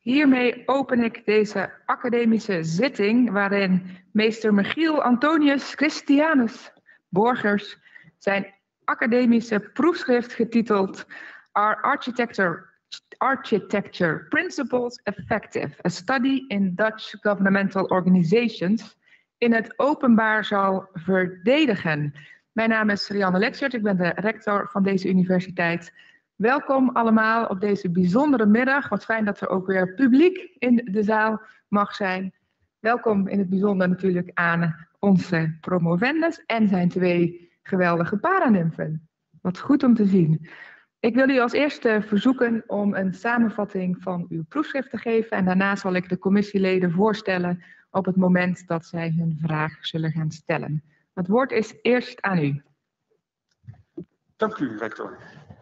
Hiermee open ik deze academische zitting waarin meester Michiel Antonius Christianus Borgers zijn academische proefschrift getiteld Are Architecture Principles Effective? A Study in Dutch Governmental Organizations in het openbaar zal verdedigen. Mijn naam is Rianne Lekschert, ik ben de rector van deze universiteit. Welkom allemaal op deze bijzondere middag. Wat fijn dat er ook weer publiek in de zaal mag zijn. Welkom in het bijzonder natuurlijk aan onze promovendus en zijn 2 geweldige paranymfen. Wat goed om te zien. Ik wil u als eerste verzoeken om een samenvatting van uw proefschrift te geven. En daarna zal ik de commissieleden voorstellen op het moment dat zij hun vraag zullen gaan stellen. Het woord is eerst aan u. Dank u, rector.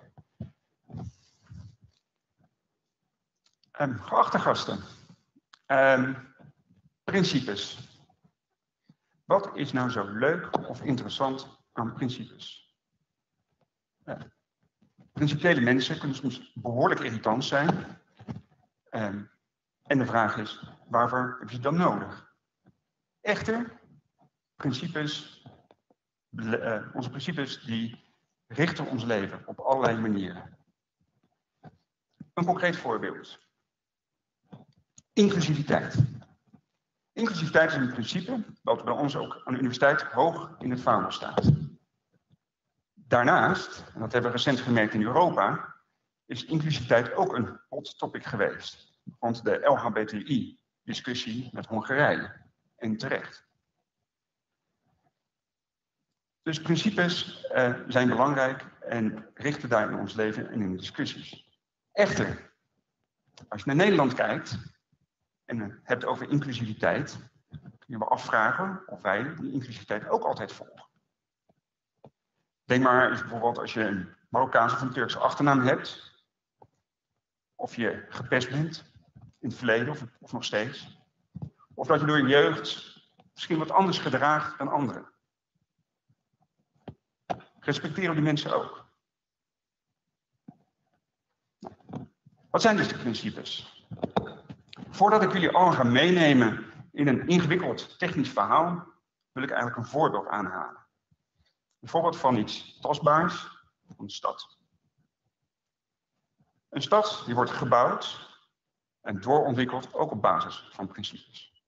Geachte gasten, principes. Wat is nou zo leuk of interessant aan principes? Principiële mensen kunnen soms behoorlijk irritant zijn. En de vraag is, waarvoor heb je het dan nodig? Echter, onze principes die richten ons leven op allerlei manieren. Een concreet voorbeeld. Inclusiviteit. Inclusiviteit is een principe dat bij ons ook aan de universiteit hoog in het vaandel staat. Daarnaast, en dat hebben we recent gemerkt in Europa, is inclusiviteit ook een hot topic geweest. Rond de LHBTI-discussie met Hongarije. En terecht. Dus principes zijn belangrijk en richten daar in ons leven en in de discussies. Echter, als je naar Nederland kijkt en hebt over inclusiviteit, kun je je afvragen of wij die inclusiviteit ook altijd volgen. Denk maar eens bijvoorbeeld als je een Marokkaanse of een Turkse achternaam hebt, of je gepest bent in het verleden of nog steeds, of dat je door je jeugd misschien wat anders gedraagt dan anderen. Respecteren die mensen ook. Wat zijn dus de principes? Voordat ik jullie allemaal ga meenemen in een ingewikkeld technisch verhaal, wil ik eigenlijk een voorbeeld aanhalen. Een voorbeeld van iets tastbaars, van een stad. Een stad die wordt gebouwd en doorontwikkeld ook op basis van principes.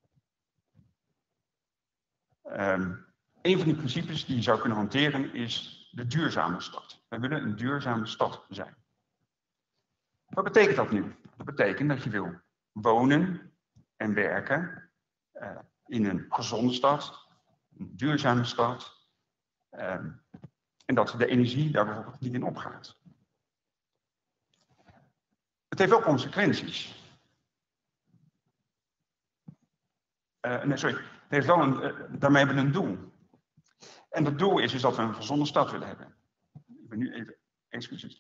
Een van die principes die je zou kunnen hanteren is de duurzame stad. Wij willen een duurzame stad zijn. Wat betekent dat nu? Dat betekent dat je wil wonen en werken in een gezonde stad, een duurzame stad. En dat de energie daar bijvoorbeeld niet in opgaat. Het heeft ook consequenties. Het heeft wel daarmee hebben we een doel. En dat doel is dat we een gezonde stad willen hebben. Ik ben nu even excuses.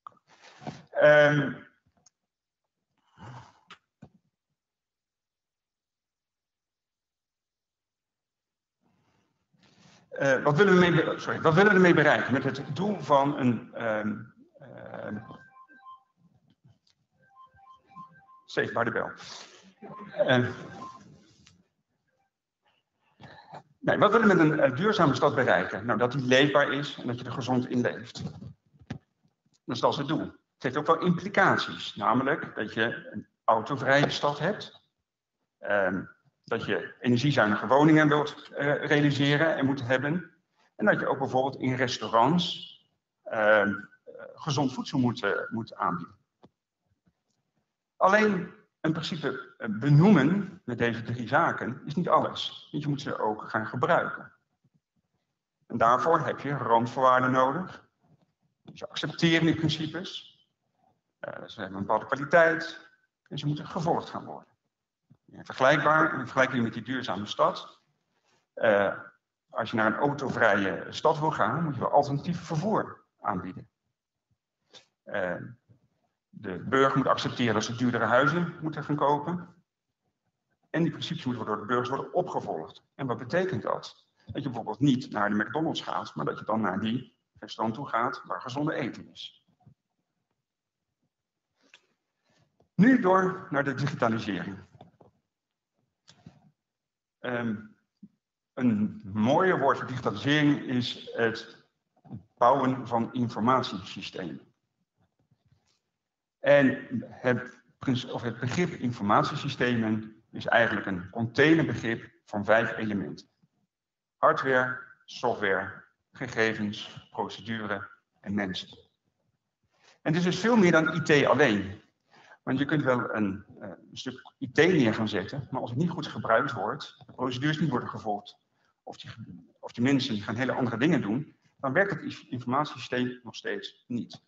Wat willen we ermee bereiken met het doel van een Save by the bell. Wat willen we met een duurzame stad bereiken? Nou, dat die leefbaar is en dat je er gezond in leeft. Dus dat is het doel. Het heeft ook wel implicaties, namelijk dat je een autovrije stad hebt. Dat je energiezuinige woningen wilt realiseren en moet hebben. En dat je ook bijvoorbeeld in restaurants gezond voedsel moet aanbieden. Alleen een principe benoemen met deze 3 zaken is niet alles. Want je moet ze ook gaan gebruiken. En daarvoor heb je randvoorwaarden nodig. Ze accepteren die principes. Ze hebben een bepaalde kwaliteit. En ze moeten gevolgd gaan worden. Vergelijkbaar, en vergelijk je met die duurzame stad. Als je naar een autovrije stad wil gaan, moet je wel alternatief vervoer aanbieden. De burger moet accepteren dat ze duurdere huizen moeten gaan kopen. En die principes moeten door de burgers worden opgevolgd. En wat betekent dat? Dat je bijvoorbeeld niet naar de McDonald's gaat, maar dat je dan naar die restaurant toe gaat waar gezonde eten is. Nu door naar de digitalisering. Een mooier woord voor digitalisering is het bouwen van informatiesystemen. En het begrip informatiesystemen is eigenlijk een containerbegrip van 5 elementen. Hardware, software, gegevens, procedure en mensen. En het is dus veel meer dan IT alleen. Want je kunt wel een stuk IT neer gaan zetten, maar als het niet goed gebruikt wordt, de procedures niet worden gevolgd, of die mensen die gaan hele andere dingen doen, dan werkt het informatiesysteem nog steeds niet.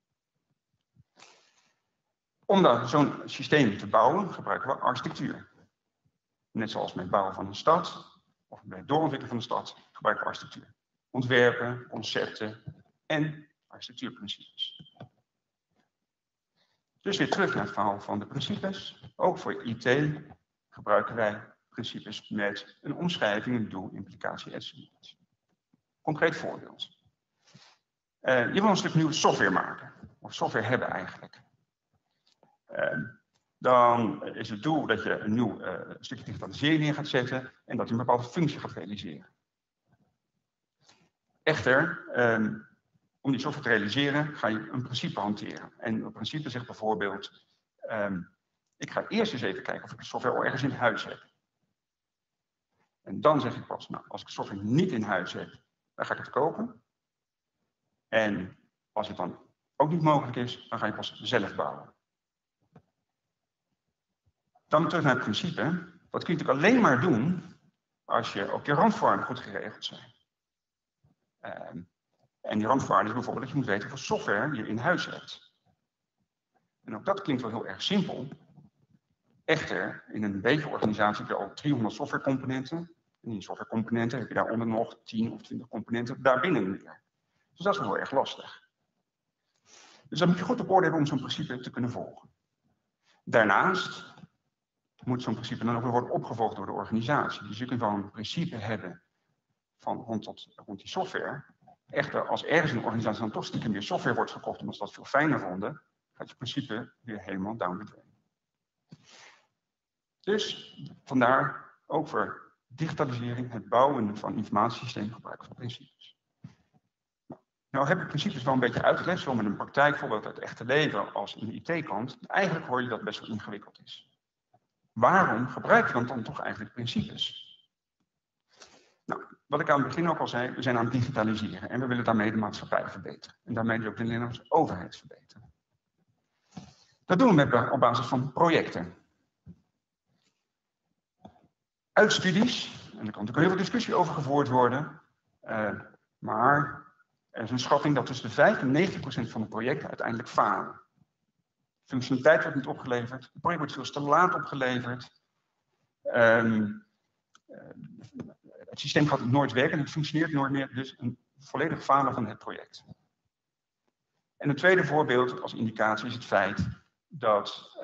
Om zo'n systeem te bouwen, gebruiken we architectuur. Net zoals met het bouwen van een stad, of bij het doorontwikkelen van een stad, gebruiken we architectuur. Ontwerpen, concepten en architectuurprincipes. Dus weer terug naar het verhaal van de principes. Ook voor IT gebruiken wij principes met een omschrijving, een doel, implicatie, enzovoort. Concreet voorbeeld. Je wil een stuk nieuwe software maken, of software hebben eigenlijk. Dan is het doel dat je een nieuw stukje digitalisering neer gaat zetten en dat je een bepaalde functie gaat realiseren. Echter, om die software te realiseren ga je een principe hanteren. En het principe zegt bijvoorbeeld, ik ga eerst eens even kijken of ik de software al ergens in huis heb. En dan zeg ik pas, nou, als ik de software niet in huis heb, dan ga ik het kopen. En als het dan ook niet mogelijk is, dan ga je pas zelf bouwen. Dan terug naar het principe. Dat kun je natuurlijk alleen maar doen als je ook je randvoorwaarden goed geregeld zijn. En die randvoorwaarden is bijvoorbeeld dat je moet weten hoeveel software je in huis hebt. En ook dat klinkt wel heel erg simpel. Echter, in een beetje organisatie heb je al 300 softwarecomponenten. En in die softwarecomponenten heb je daaronder nog 10 of 20 componenten daarbinnen weer. Dus dat is wel heel erg lastig. Dus dan moet je goed op orde hebben om zo'n principe te kunnen volgen. Daarnaast moet zo'n principe dan ook weer worden opgevolgd door de organisatie. Dus je kunt wel een principe hebben van rond die software. Echter, als ergens in een organisatie dan toch stiekem weer software wordt gekocht omdat ze dat veel fijner vonden, gaat je principe weer helemaal down the drain. Dus vandaar ook voor digitalisering, het bouwen van informatiesystemen gebruiken van principes. Nou heb ik principes wel een beetje uitgelegd, zowel met een praktijkvoorbeeld uit het echte leven als in de IT-kant. Eigenlijk hoor je dat het best wel ingewikkeld is. Waarom gebruiken we dan toch eigenlijk principes? Nou, wat ik aan het begin ook al zei, we zijn aan het digitaliseren en we willen daarmee de maatschappij verbeteren. En daarmee dus ook de Nederlandse overheid verbeteren. Dat doen we op basis van projecten. Uit studies, en er kan natuurlijk heel veel discussie over gevoerd worden, maar er is een schatting dat tussen de 5 en 90% van de projecten uiteindelijk falen. Functionaliteit wordt niet opgeleverd, het project wordt veel te laat opgeleverd. Het systeem gaat nooit werken, het functioneert nooit meer, dus een volledig falen van het project. En een tweede voorbeeld als indicatie is het feit dat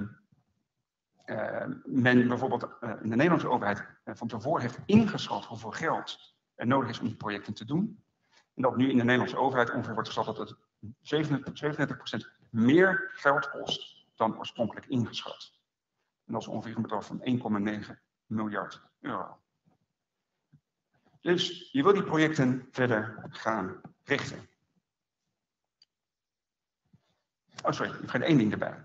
men bijvoorbeeld in de Nederlandse overheid van tevoren heeft ingeschat hoeveel geld er nodig is om die projecten te doen. En dat nu in de Nederlandse overheid ongeveer wordt geschat dat het 37% meer geld kost dan oorspronkelijk ingeschat. En dat is ongeveer een bedrag van 1,9 miljard euro. Dus je wil die projecten verder gaan richten. Oh sorry, ik vergeet één ding erbij.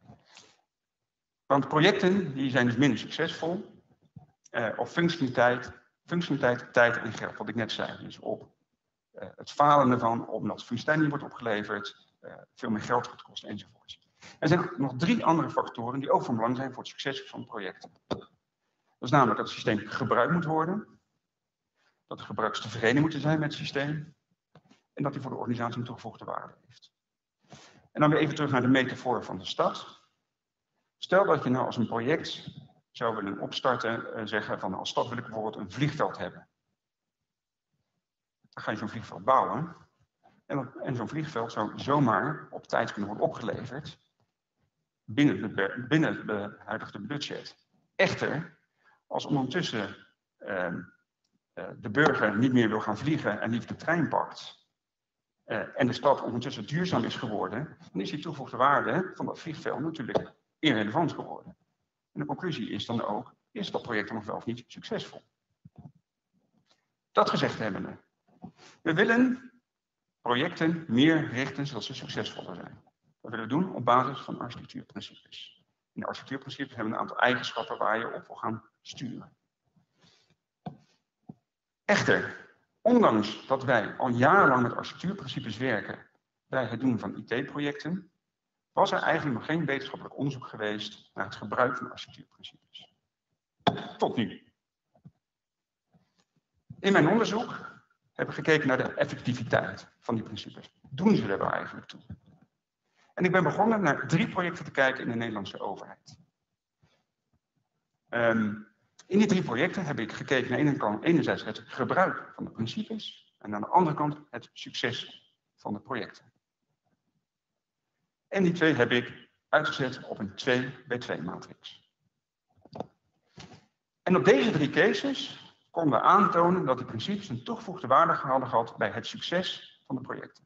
Want projecten die zijn dus minder succesvol op functionaliteit, tijd en geld, wat ik net zei. Dus op het falen ervan, omdat de functionaliteit niet wordt opgeleverd, veel meer geld gaat kosten enzovoort. Er zijn nog 3 andere factoren die ook van belang zijn voor het succes van projecten. Dat is namelijk dat het systeem gebruikt moet worden, dat de gebruikers tevreden moeten zijn met het systeem en dat hij voor de organisatie een toegevoegde waarde heeft. En dan weer even terug naar de metafoor van de stad. Stel dat je nou als een project zou willen opstarten, zeggen van als stad wil ik bijvoorbeeld een vliegveld hebben. Dan ga je zo'n vliegveld bouwen. En zo'n vliegveld zou zomaar op tijd kunnen worden opgeleverd binnen het huidige budget. Echter, als ondertussen de burger niet meer wil gaan vliegen en liever de trein pakt, en de stad ondertussen duurzaam is geworden, dan is die toegevoegde waarde van dat vliegveld natuurlijk irrelevant geworden. En de conclusie is dan ook, is dat project dan nog wel of niet succesvol? Dat gezegd hebbende, we willen projecten meer richten zodat ze succesvoller zijn. Dat willen we doen op basis van architectuurprincipes. In de architectuurprincipes hebben we een aantal eigenschappen waar je op wil gaan sturen. Echter, ondanks dat wij al jarenlang met architectuurprincipes werken bij het doen van IT-projecten, was er eigenlijk nog geen wetenschappelijk onderzoek geweest naar het gebruik van architectuurprincipes. Tot nu. In mijn onderzoek heb ik gekeken naar de effectiviteit van die principes. Doen ze er wel eigenlijk toe? En ik ben begonnen naar 3 projecten te kijken in de Nederlandse overheid. In die 3 projecten heb ik gekeken naar enerzijds het gebruik van de principes en aan de andere kant het succes van de projecten. En die 2 heb ik uitgezet op een 2x2 matrix. En op deze 3 cases konden we aantonen dat die principes een toegevoegde waarde hadden gehad bij het succes van de projecten.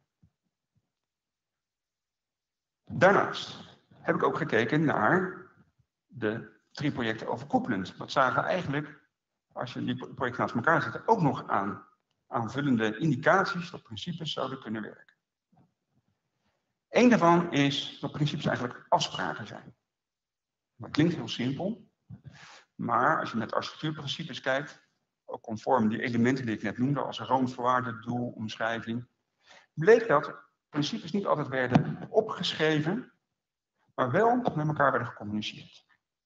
Daarnaast heb ik ook gekeken naar de 3 projecten overkoepelend. Dat zagen we eigenlijk, als je die projecten naast elkaar zet, ook nog aan aanvullende indicaties dat principes zouden kunnen werken. Eén daarvan is dat principes eigenlijk afspraken zijn. Dat klinkt heel simpel, maar als je met architectuurprincipes kijkt, ook conform die elementen die ik net noemde, als randvoorwaarden, doel, omschrijving, bleek dat principes niet altijd werden opgeschreven, maar wel met elkaar werden gecommuniceerd.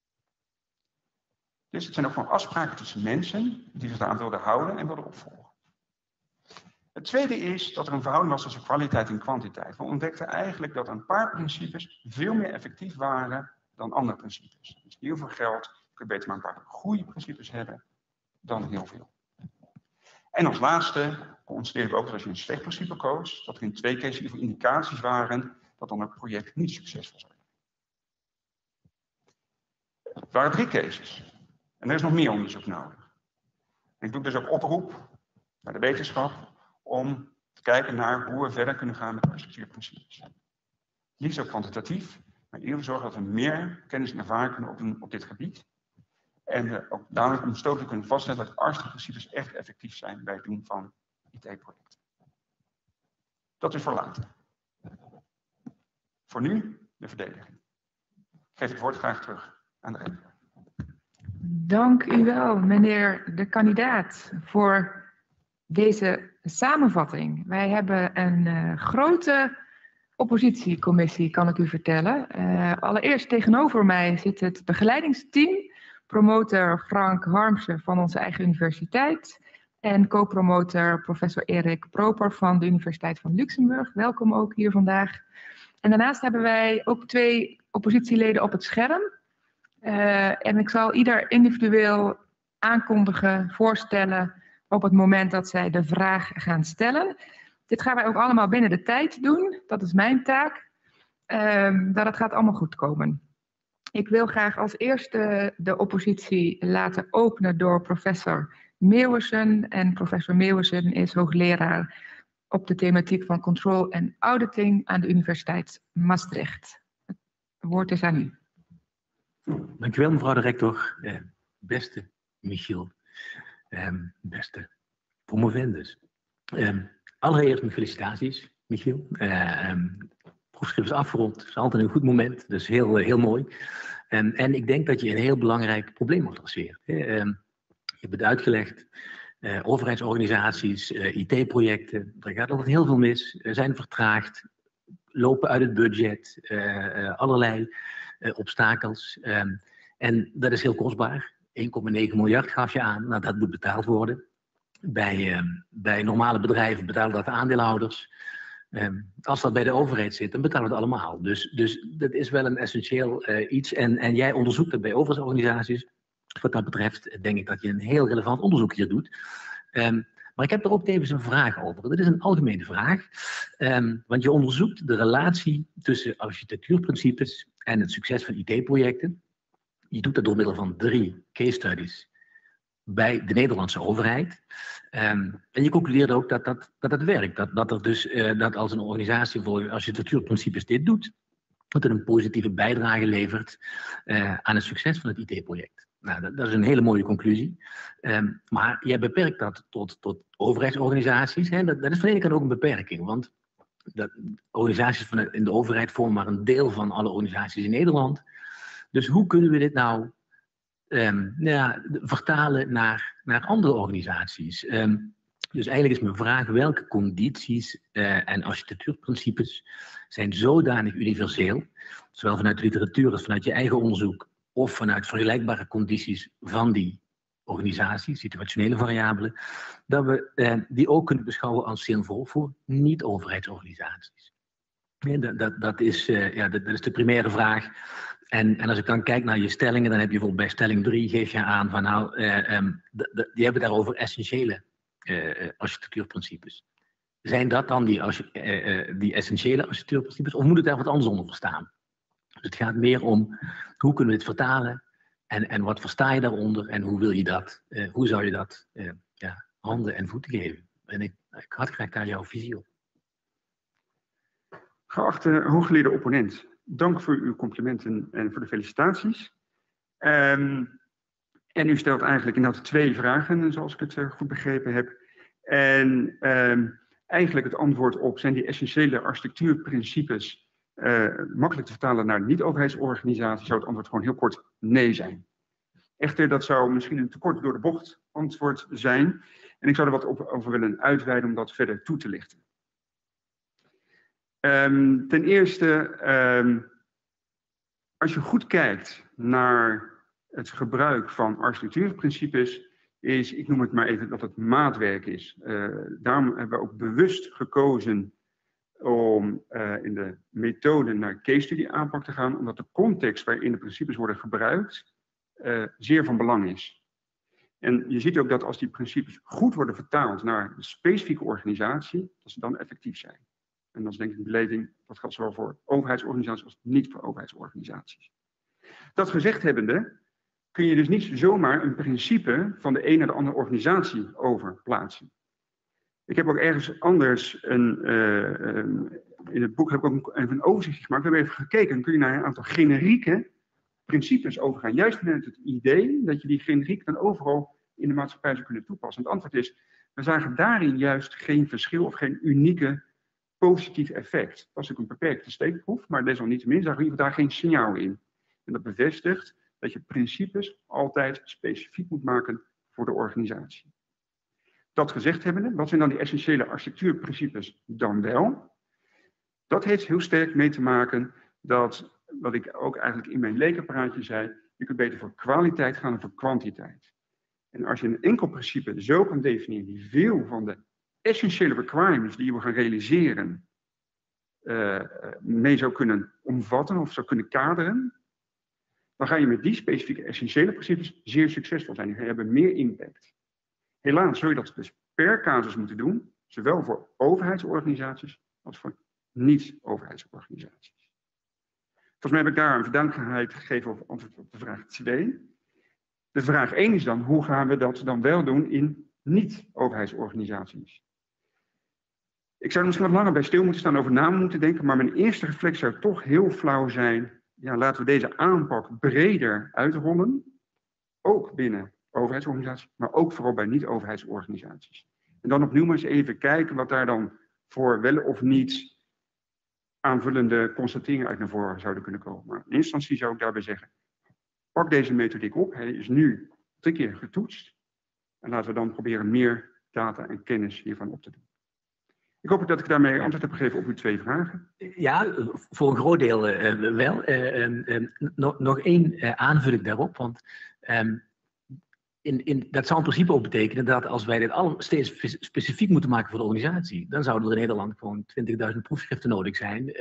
Dus het zijn ook gewoon afspraken tussen mensen die zich daaraan wilden houden en wilden opvolgen. Het tweede is dat er een verhouding was tussen kwaliteit en kwantiteit. We ontdekten eigenlijk dat een paar principes veel meer effectief waren dan andere principes. Dus heel veel geld kun je beter maar een paar goede principes hebben dan heel veel. En als laatste constateerden we ook dat als je een slecht principe koos, dat er in 2 cases ieder indicaties waren dat dan het project niet succesvol zou zijn. Het waren 3 cases. En er is nog meer onderzoek nodig. Ik doe dus ook oproep naar de wetenschap om te kijken naar hoe we verder kunnen gaan met architectuurprincipes. Liefst ook kwantitatief, maar eerder zorgen dat we meer kennis en ervaring kunnen opdoen op dit gebied. En we ook dadelijk omstotelijk kunnen vaststellen dat architectuurprincipes echt effectief zijn bij het doen van IT-projecten. Dat is voor later. Voor nu de verdediging. Ik geef het woord graag terug aan de rector. Dank u wel, meneer de kandidaat, voor deze samenvatting. Wij hebben een grote oppositiecommissie, kan ik u vertellen. Allereerst tegenover mij zit het begeleidingsteam. Promotor Frank Harmsen van onze eigen universiteit. En co-promotor professor Erik Proper van de Universiteit van Luxemburg. Welkom ook hier vandaag. En daarnaast hebben wij ook 2 oppositieleden op het scherm. En ik zal ieder individueel aankondigen, voorstellen op het moment dat zij de vraag gaan stellen. Dit gaan wij ook allemaal binnen de tijd doen. Dat is mijn taak. Dat gaat allemaal goed komen. Ik wil graag als eerste de oppositie laten openen door professor Meeuwissen. En professor Meeuwissen is hoogleraar op de thematiek van control en auditing aan de Universiteit Maastricht. Het woord is aan u. Dank u wel, mevrouw de rector. Beste Michiel, beste promovendus. Allereerst mijn felicitaties, Michiel. Proefschrift is afgerond, het is altijd een goed moment, dus heel mooi. En ik denk dat je een heel belangrijk probleem adresseert. Je hebt het uitgelegd, overheidsorganisaties, IT-projecten, er gaat altijd heel veel mis, zijn vertraagd, lopen uit het budget, allerlei obstakels. En dat is heel kostbaar. 1,9 miljard gaf je aan, nou, dat moet betaald worden. Bij normale bedrijven betalen dat de aandeelhouders. Als dat bij de overheid zit, dan betalen we het allemaal. Dus dat is wel een essentieel iets. En jij onderzoekt het bij overheidsorganisaties. Wat dat betreft denk ik dat je een heel relevant onderzoek hier doet. Maar ik heb er ook tevens een vraag over. Dat is een algemene vraag. Want je onderzoekt de relatie tussen architectuurprincipes en het succes van IT-projecten. Je doet dat door middel van 3 case studies bij de Nederlandse overheid. En je concludeert ook dat het werkt. Dat als een organisatie voor architectuurprincipes dit doet, dat het een positieve bijdrage levert aan het succes van het IT-project. Nou, dat is een hele mooie conclusie. Maar jij beperkt dat tot overheidsorganisaties. Hè? Dat is van de ene kant ook een beperking, want organisaties in de overheid vormen maar een deel van alle organisaties in Nederland. Dus hoe kunnen we dit nou vertalen naar andere organisaties? Dus eigenlijk is mijn vraag, welke condities en architectuurprincipes zijn zodanig universeel, zowel vanuit de literatuur als vanuit je eigen onderzoek, of vanuit vergelijkbare condities van die organisaties, situationele variabelen, dat we die ook kunnen beschouwen als zinvol voor niet-overheidsorganisaties. Dat is de primaire vraag. En als ik dan kijk naar je stellingen, dan heb je bijvoorbeeld bij stelling 3 geef je aan van nou, die hebben daarover essentiële architectuurprincipes. Zijn dat dan die essentiële architectuurprincipes of moet ik daar wat anders onder verstaan? Dus het gaat meer om hoe kunnen we het vertalen en wat versta je daaronder en hoe wil je dat, hoe zou je dat handen en voeten geven? En ik had graag daar jouw visie op. Geachte hooggeleerde opponent, dank voor uw complimenten en voor de felicitaties. En u stelt eigenlijk inderdaad 2 vragen, zoals ik het goed begrepen heb. En eigenlijk het antwoord op, zijn die essentiële architectuurprincipes makkelijk te vertalen naar niet-overheidsorganisaties, zou het antwoord gewoon heel kort nee zijn. Echter, dat zou misschien een te kort door de bocht antwoord zijn. En ik zou er wat over willen uitweiden om dat verder toe te lichten. Ten eerste, als je goed kijkt naar het gebruik van architectuurprincipes, ik noem het maar even dat het maatwerk is. Daarom hebben we ook bewust gekozen om in de methode naar case study aanpak te gaan, omdat de context waarin de principes worden gebruikt zeer van belang is. En je ziet ook dat als die principes goed worden vertaald naar de specifieke organisatie, dat ze dan effectief zijn. En dat is denk ik een beleving, dat geldt zowel voor overheidsorganisaties als niet voor overheidsorganisaties. Dat gezegd hebbende, kun je dus niet zomaar een principe van de een naar de andere organisatie overplaatsen. Ik heb ook ergens anders, in het boek heb ik ook even een overzicht gemaakt. We hebben even gekeken, kun je naar een aantal generieke principes overgaan. Juist met het idee dat je die generiek dan overal in de maatschappij zou kunnen toepassen. Het antwoord is, we zagen daarin juist geen verschil of geen unieke positief effect. Dat was ook een beperkte steekproef, maar desalniettemin zagen we daar geen signaal in. En dat bevestigt dat je principes altijd specifiek moet maken voor de organisatie. Dat gezegd hebbende, wat zijn dan die essentiële architectuurprincipes dan wel? Dat heeft heel sterk mee te maken dat, wat ik ook eigenlijk in mijn lekenpraatje zei, je kunt beter voor kwaliteit gaan dan voor kwantiteit. En als je een enkel principe zo kan definiëren die veel van de essentiële requirements die je wil gaan realiseren mee zou kunnen omvatten of zou kunnen kaderen, dan ga je met die specifieke essentiële principes zeer succesvol zijn. Die hebben meer impact. Helaas zul je dat dus per casus moeten doen, zowel voor overheidsorganisaties als voor niet-overheidsorganisaties. Volgens mij heb ik daar een verduidelijkheid gegeven over antwoord op de vraag 2. De vraag 1 is dan, hoe gaan we dat dan wel doen in niet-overheidsorganisaties? Ik zou er misschien wat langer bij stil moeten staan, over na moeten denken, maar mijn eerste reflex zou toch heel flauw zijn. Ja, laten we deze aanpak breder uitrollen, ook binnen overheidsorganisaties, maar ook vooral bij niet-overheidsorganisaties. En dan opnieuw maar eens even kijken wat daar dan voor wel of niet aanvullende constateringen uit naar voren zouden kunnen komen. Maar in eerste instantie zou ik daarbij zeggen, pak deze methodiek op, hij is nu 3 keer getoetst en laten we dan proberen meer data en kennis hiervan op te doen. Ik hoop dat ik daarmee antwoord heb gegeven op uw 2 vragen. Ja, voor een groot deel wel. Nog 1 aanvulling daarop, want dat zou in principe ook betekenen dat als wij dit allemaal steeds specifiek moeten maken voor de organisatie, dan zouden er in Nederland gewoon 20.000 proefschriften nodig zijn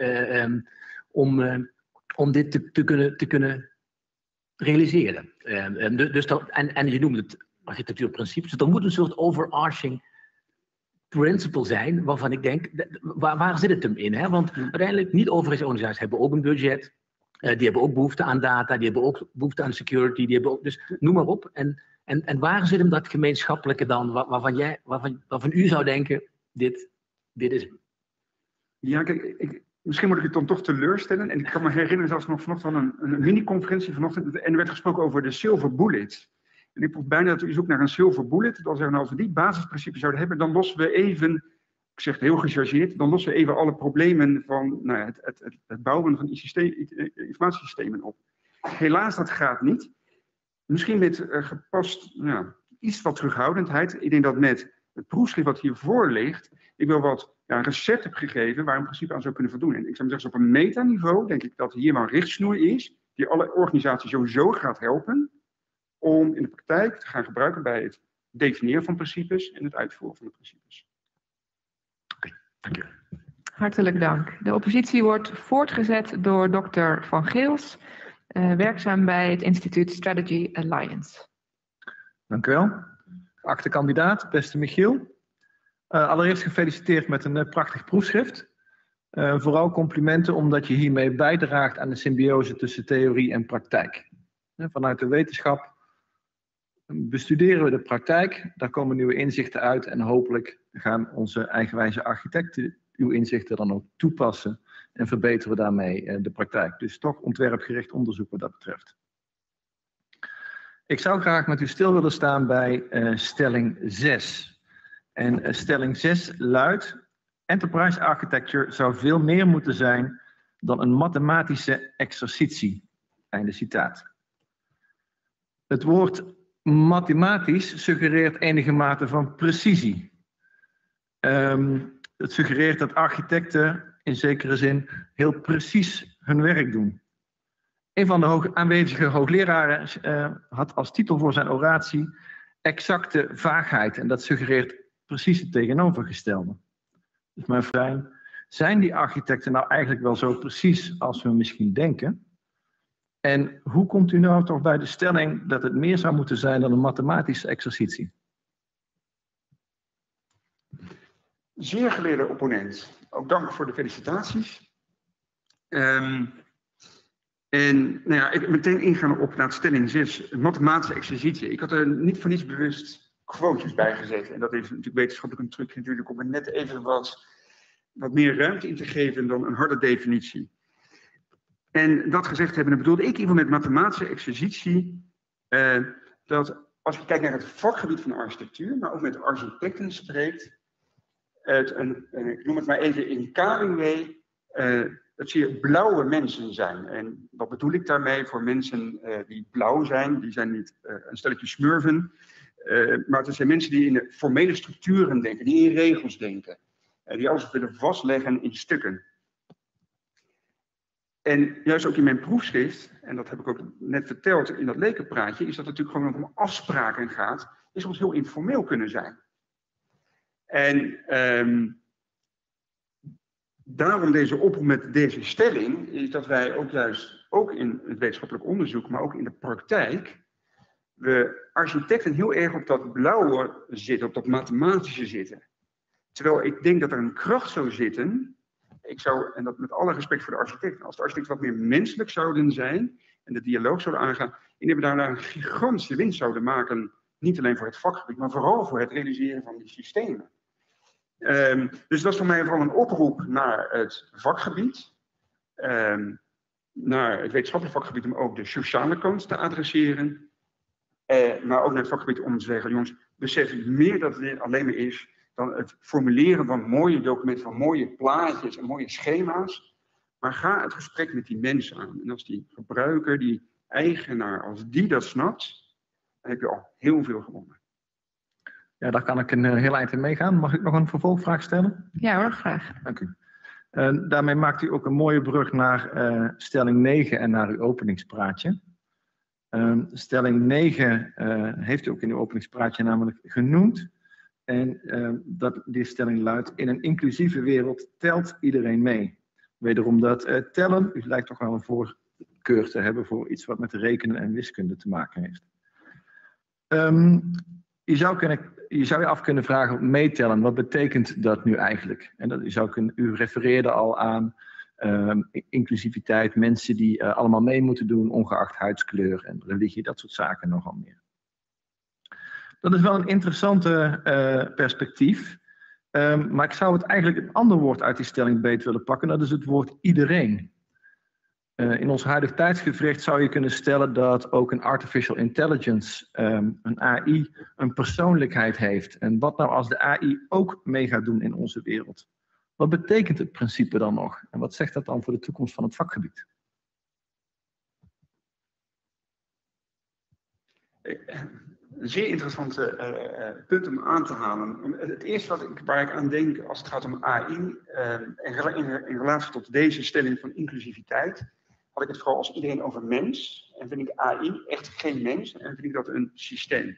om dit te kunnen realiseren. En je noemt het architectuurprincipes, dus er moet een soort overarching principle zijn waarvan ik denk, waar zit het hem in? Hè? Want uiteindelijk niet-overheidsorganisaties hebben ook een budget, die hebben ook behoefte aan data, die hebben ook behoefte aan security, die hebben ook, dus noem maar op. En waar zit hem dat gemeenschappelijke dan, waarvan u zou denken, dit is hem? Ja, kijk, misschien moet ik het dan toch teleurstellen. En ik kan me herinneren zelfs nog vanochtend een mini-conferentie vanochtend. En er werd gesproken over de silver bullet. En ik proef bijna dat u zoekt naar een silver bullet. Dat wil zeggen, als we die basisprincipes zouden hebben, dan lossen we even, ik zeg het heel gechargeerd, dan lossen we even alle problemen van het bouwen van informatiesystemen op. Helaas, dat gaat niet. Misschien met gepast, iets wat terughoudendheid. Ik denk dat met het proefschrift wat hiervoor ligt, ik wel wat een recept heb gegeven waar een principe aan zou kunnen voldoen. En ik zou zeggen, op een metaniveau denk ik dat hier wel een richtsnoer is, die alle organisaties sowieso gaat helpen om in de praktijk te gaan gebruiken bij het definiëren van principes en het uitvoeren van de principes. Oké, dank u. Hartelijk dank. De oppositie wordt voortgezet door Dr. Van Geels, werkzaam bij het instituut Strategy Alliance. Dank u wel. Geachte kandidaat, beste Michiel. Allereerst gefeliciteerd met een prachtig proefschrift. Vooral complimenten omdat je hiermee bijdraagt aan de symbiose tussen theorie en praktijk. Vanuit de wetenschap bestuderen we de praktijk, daar komen nieuwe inzichten uit en hopelijk gaan onze eigenwijze architecten uw inzichten dan ook toepassen en verbeteren we daarmee de praktijk. Dus toch ontwerpgericht onderzoek wat dat betreft. Ik zou graag met u stil willen staan bij stelling 6. En stelling 6 luidt: Enterprise architecture zou veel meer moeten zijn dan een mathematische exercitie. Einde citaat. Het woord mathematisch suggereert enige mate van precisie. Het suggereert dat architecten in zekere zin heel precies hun werk doen. Een van de aanwezige hoogleraren had als titel voor zijn oratie exacte vaagheid. En dat suggereert precies het tegenovergestelde. Dus mijn vraag, zijn die architecten nou eigenlijk wel zo precies als we misschien denken? En hoe komt u nou toch bij de stelling dat het meer zou moeten zijn dan een mathematische exercitie? Zeer geleerde opponent, ook dank voor de felicitaties. Ik meteen ingaan op naar stelling 6, mathematische exercitie. Ik had er niet voor niets bewust quotejes bij gezet. En dat is natuurlijk wetenschappelijk een truc natuurlijk om er net even wat meer ruimte in te geven dan een harde definitie. En dat gezegd hebben, bedoelde ik in ieder geval met mathematische exercitie dat als je kijkt naar het vakgebied van architectuur, maar ook met architecten spreekt, ik noem het maar even in KUW, dat zeer blauwe mensen zijn. En wat bedoel ik daarmee voor mensen die blauw zijn? Die zijn niet een stelletje smurfen, maar het zijn mensen die in de formele structuren denken, die in regels denken, die alles willen vastleggen in stukken. En juist ook in mijn proefschrift, en dat heb ik ook net verteld in dat lekenpraatje, is dat het natuurlijk gewoon om afspraken gaat, die soms heel informeel kunnen zijn. En daarom deze oproep met deze stelling, is dat wij ook juist, ook in het wetenschappelijk onderzoek, maar ook in de praktijk, we architecten heel erg op dat blauwe zitten, op dat mathematische zitten. Terwijl ik denk dat er een kracht zou zitten, en dat met alle respect voor de architecten, als de architecten wat meer menselijk zouden zijn en de dialoog zouden aangaan, en we daar een gigantische winst zouden maken, niet alleen voor het vakgebied, maar vooral voor het realiseren van die systemen. Dus dat is voor mij vooral een oproep naar het vakgebied, naar het wetenschappelijk vakgebied om ook de sociale kant te adresseren, maar ook naar het vakgebied om te zeggen, jongens, besef meer dat het alleen maar is dan het formuleren van mooie documenten, van mooie plaatjes en mooie schema's. Maar ga het gesprek met die mensen aan. En als die gebruiker, die eigenaar, als die dat snapt, dan heb je al heel veel gewonnen. Ja, daar kan ik een heel eind in meegaan. Mag ik nog een vervolgvraag stellen? Ja hoor, graag. Dank u. Daarmee maakt u ook een mooie brug naar stelling 9 en naar uw openingspraatje. Stelling 9 heeft u ook in uw openingspraatje namelijk genoemd. En die stelling luidt: in een inclusieve wereld telt iedereen mee. Wederom dat tellen, u lijkt toch wel een voorkeur te hebben voor iets wat met rekenen en wiskunde te maken heeft. Je zou je af kunnen vragen op meetellen, wat betekent dat nu eigenlijk? En u refereerde al aan inclusiviteit, mensen die allemaal mee moeten doen, ongeacht huidskleur en religie, dat soort zaken nogal meer. Dat is wel een interessante perspectief. Maar ik zou het eigenlijk een ander woord uit die stelling beter willen pakken. Dat is het woord iedereen. In ons huidige tijdsgevricht zou je kunnen stellen dat ook een artificial intelligence, een AI, een persoonlijkheid heeft. En wat nou als de AI ook mee gaat doen in onze wereld? Wat betekent het principe dan nog? En wat zegt dat dan voor de toekomst van het vakgebied? Een zeer interessante punt om aan te halen. Het eerste waar ik aan denk als het gaat om AI, in relatie tot deze stelling van inclusiviteit, had ik het vooral als iedereen over mens. En vind ik AI echt geen mens en vind ik dat een systeem.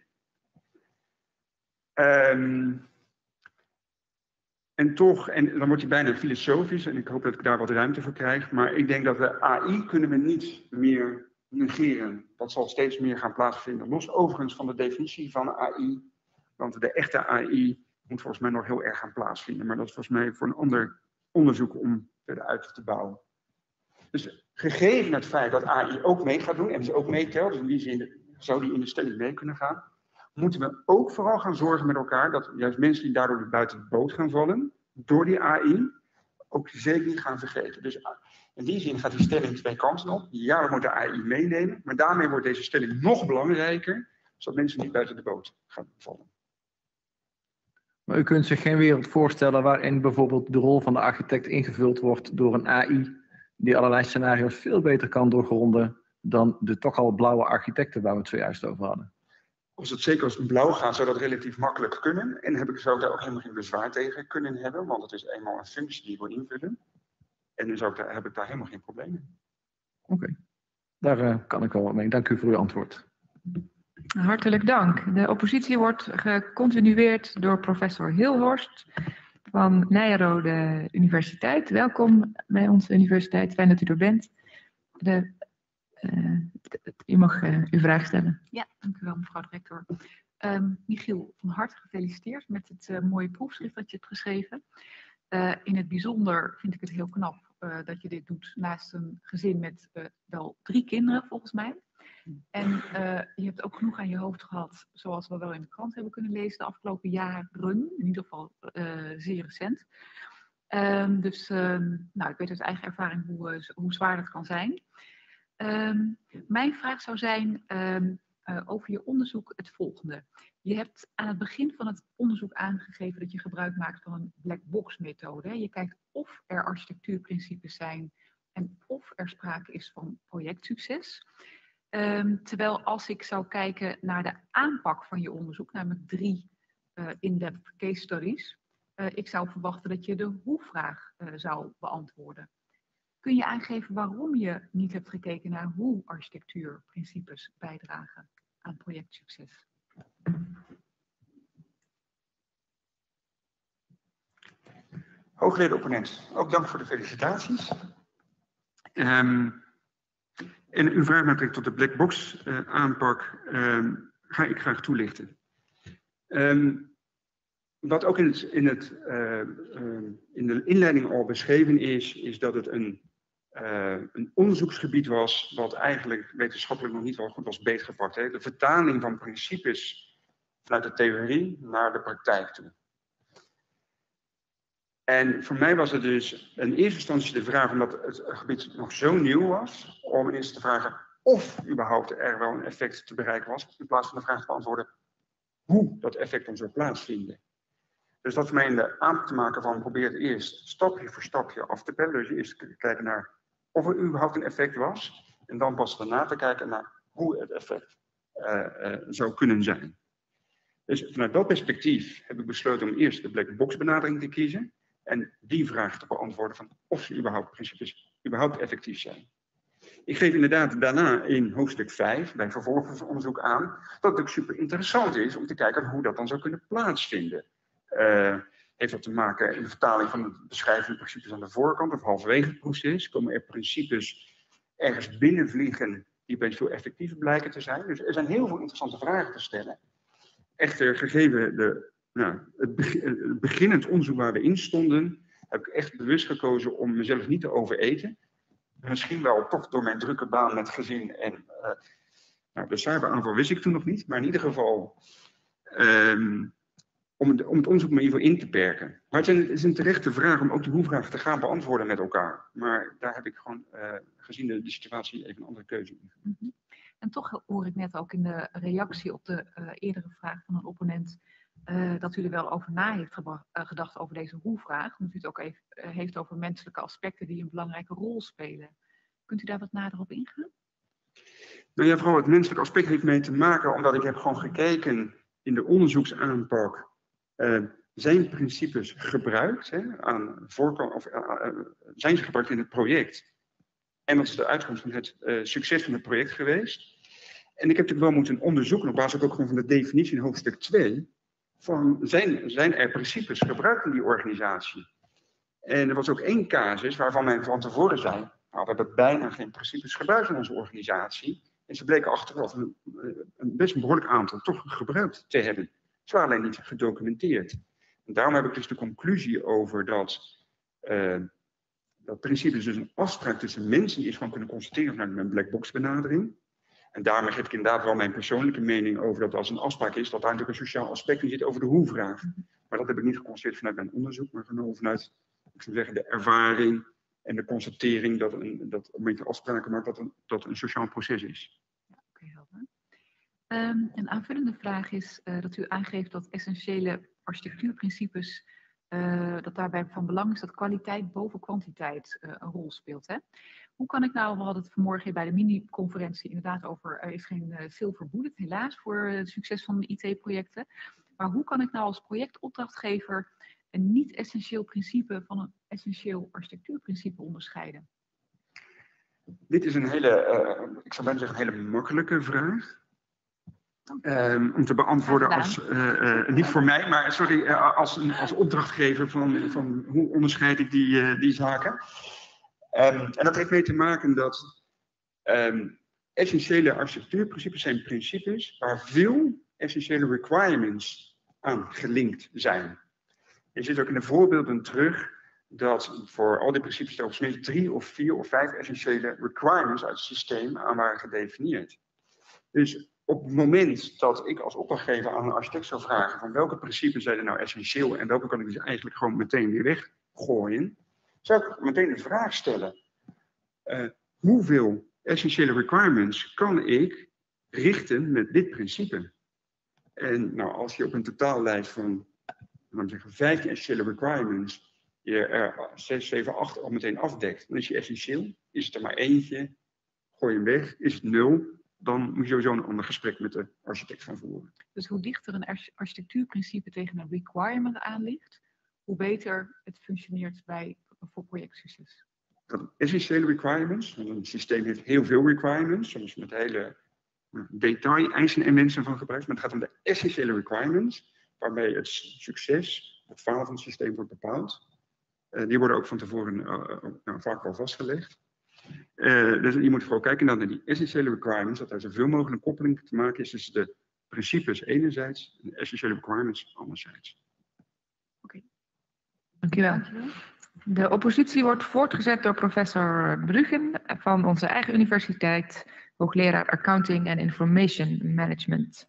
En toch, en dan wordt hij bijna filosofisch en ik hoop dat ik daar wat ruimte voor krijg, maar ik denk dat de AI kunnen we niet meer negeren. Dat zal steeds meer gaan plaatsvinden. Los overigens van de definitie van AI, want de echte AI moet volgens mij nog heel erg gaan plaatsvinden, maar dat is volgens mij voor een ander onderzoek om verder uit te bouwen. Dus gegeven het feit dat AI ook mee gaat doen en dus ook meetelt, dus in die zin zou die in de stelling mee kunnen gaan, moeten we ook vooral gaan zorgen met elkaar dat juist mensen die daardoor buiten de boot gaan vallen, door die AI, ook zeker niet gaan vergeten. Dus in die zin gaat die stelling twee kanten op. Ja, we moeten AI meenemen, maar daarmee wordt deze stelling nog belangrijker, zodat mensen niet buiten de boot gaan vallen. Maar u kunt zich geen wereld voorstellen waarin bijvoorbeeld de rol van de architect ingevuld wordt door een AI die allerlei scenario's veel beter kan doorgronden dan de toch al blauwe architecten waar we het zojuist over hadden. Zeker als het blauw gaat, zou dat relatief makkelijk kunnen. En zou ik daar ook helemaal geen bezwaar tegen kunnen hebben, want het is eenmaal een functie die ik wil invullen. En dan heb ik daar helemaal geen probleem mee. Oké, daar kan ik wel wat mee. Dank u voor uw antwoord. Hartelijk dank. De oppositie wordt gecontinueerd door professor Hilhorst van Nijrode Universiteit. Welkom bij onze universiteit, fijn dat u er bent. U mag uw vraag stellen. Ja, dank u wel mevrouw de rector. Michiel, van harte gefeliciteerd met het mooie proefschrift dat je hebt geschreven. In het bijzonder vind ik het heel knap dat je dit doet naast een gezin met wel 3 kinderen volgens mij. En je hebt ook genoeg aan je hoofd gehad, zoals we wel in de krant hebben kunnen lezen de afgelopen jaren, in ieder geval zeer recent. Ik weet uit eigen ervaring hoe zwaar dat kan zijn. Mijn vraag zou zijn over je onderzoek het volgende. Je hebt aan het begin van het onderzoek aangegeven dat je gebruik maakt van een black box methode. Je kijkt of er architectuurprincipes zijn en of er sprake is van projectsucces. Terwijl als ik zou kijken naar de aanpak van je onderzoek, namelijk 3 in-depth case studies, ik zou verwachten dat je de hoe-vraag zou beantwoorden. Kun je aangeven waarom je niet hebt gekeken naar hoe architectuurprincipes bijdragen aan projectsucces? Hoogleden opponent, ook dank voor de felicitaties. En uw vraag met betrekking tot de black box aanpak ga ik graag toelichten. Wat ook in de inleiding al beschreven is dat het een onderzoeksgebied was wat eigenlijk wetenschappelijk nog niet wel goed was beetgepakt. De vertaling van principes vanuit de theorie naar de praktijk toe. En voor mij was het dus in eerste instantie de vraag, omdat het gebied nog zo nieuw was, om eerst te vragen of überhaupt er wel een effect te bereiken was, in plaats van de vraag te beantwoorden hoe dat effect dan zou plaatsvinden. Dus dat voor mij in de aanpak te maken van probeer het eerst stapje voor stapje af te pellen. Dus eerst te kijken naar of er überhaupt een effect was. En dan pas daarna te kijken naar hoe het effect zou kunnen zijn. Dus vanuit dat perspectief heb ik besloten om eerst de black box benadering te kiezen. En die vraag te beantwoorden van of ze principes überhaupt effectief zijn. Ik geef inderdaad daarna in hoofdstuk 5 bij vervolgingsonderzoek aan dat het ook super interessant is om te kijken hoe dat dan zou kunnen plaatsvinden. Heeft dat te maken in de vertaling van de beschrijvende principes aan de voorkant of halverwege het proces? Komen er principes ergens binnenvliegen die opeens veel effectiever blijken te zijn? Dus er zijn heel veel interessante vragen te stellen. Echter, gegeven het beginnend onderzoek waar we in stonden, heb ik echt bewust gekozen om mezelf niet te overeten. Misschien wel toch door mijn drukke baan met gezin en de cyberaanval wist ik toen nog niet, maar in ieder geval om het onderzoek maar even in te perken. Maar het is een terechte vraag om ook de hoe-vraag te gaan beantwoorden met elkaar. Maar daar heb ik gewoon, gezien de situatie, even een andere keuze in. Mm-hmm. En toch hoor ik net ook in de reactie op de eerdere vraag van een opponent dat u er wel over na heeft gedacht over deze hoe-vraag. Omdat u het ook even heeft over menselijke aspecten die een belangrijke rol spelen. Kunt u daar wat nader op ingaan? Nou ja, vooral het menselijke aspect heeft mee te maken omdat ik heb gewoon gekeken in de onderzoeksaanpak. Zijn principes gebruikt? Hè, zijn ze gebruikt in het project? En wat is de uitkomst van het succes van het project geweest? En ik heb natuurlijk wel moeten onderzoeken, op basis ook gewoon van de definitie in hoofdstuk 2, van zijn er principes gebruikt in die organisatie? En er was ook één casus waarvan men van tevoren zei, nou, we hebben bijna geen principes gebruikt in onze organisatie. En ze bleken achteraf een best een behoorlijk aantal toch gebruikt te hebben. Ze waren alleen niet gedocumenteerd. En daarom heb ik dus de conclusie over dat principes dus een afspraak tussen mensen is gewoon kunnen constateren vanuit mijn black box benadering. En daarmee geef ik inderdaad wel mijn persoonlijke mening over dat als een afspraak is, dat daar natuurlijk een sociaal aspect in zit over de hoe-vraag. Maar dat heb ik niet geconstateerd vanuit mijn onderzoek, maar genomen vanuit, ik zou zeggen, de ervaring en de constatering dat op het moment je afspraken maakt, dat een sociaal proces is. Ja, oké, helder. Een aanvullende vraag is dat u aangeeft dat essentiële architectuurprincipes, dat daarbij van belang is dat kwaliteit boven kwantiteit een rol speelt. Hè? Hoe kan ik nou, we hadden het vanmorgen bij de mini-conferentie inderdaad over, er is geen silver bullet helaas voor het succes van IT-projecten. Maar hoe kan ik nou als projectopdrachtgever een niet-essentieel principe van een essentieel architectuurprincipe onderscheiden? Dit is een hele, ik zou bijna zeggen, een hele makkelijke vraag. Om te beantwoorden als, niet voor mij, maar sorry, als opdrachtgever van hoe onderscheid ik die zaken. En dat heeft mee te maken dat essentiële architectuurprincipes zijn principes waar veel essentiële requirements aan gelinkt zijn. Je ziet ook in de voorbeelden terug dat voor al die principes er volgens mij 3 of 4 of 5 essentiële requirements uit het systeem aan waren gedefinieerd. Dus op het moment dat ik als opdrachtgever aan een architect zou vragen van welke principes zijn er nou essentieel en welke kan ik dus eigenlijk gewoon meteen weer weggooien, zou ik meteen de vraag stellen, hoeveel essentiële requirements kan ik richten met dit principe? En nou, als je op een totaallijst van, laten we zeggen, 15 essentiële requirements je er 6, 7, 8 al meteen afdekt, dan is je essentieel. Is het er maar eentje, gooi hem weg. Is het 0, dan moet je sowieso een ander gesprek met de architect gaan voeren. Dus hoe dichter een architectuurprincipe tegen een requirement aan ligt, hoe beter het functioneert voor projectsucces. Essentiële requirements, want een systeem heeft heel veel requirements, soms met hele detail-eisen en wensen van gebruik, maar het gaat om de essentiële requirements, waarbij het succes, het falen van het systeem wordt bepaald. Die worden ook van tevoren vaak al vastgelegd. Dus je moet vooral kijken naar die essentiële requirements, dat er zoveel mogelijk koppeling te maken is tussen de principes enerzijds en de essentiële requirements anderzijds. Oké. Dankjewel. De oppositie wordt voortgezet door professor Bruggen van onze eigen universiteit, hoogleraar Accounting en Information Management.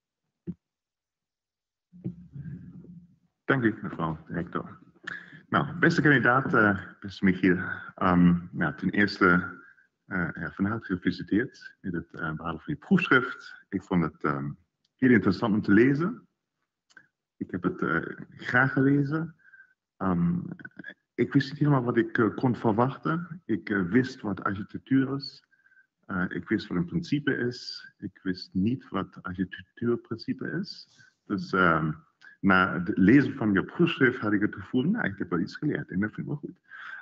Dank u, mevrouw de rector. Nou, beste kandidaat, beste Michiel. Ten eerste van harte gefeliciteerd met het behalen van je proefschrift. Ik vond het heel interessant om te lezen. Ik heb het graag gelezen. Ik wist niet helemaal wat ik kon verwachten. Ik wist wat architectuur is. Ik wist wat een principe is. Ik wist niet wat architectuurprincipe is. Dus na het lezen van je proefschrift had ik het gevoel, nou, ik heb wel iets geleerd en dat vind ik wel goed.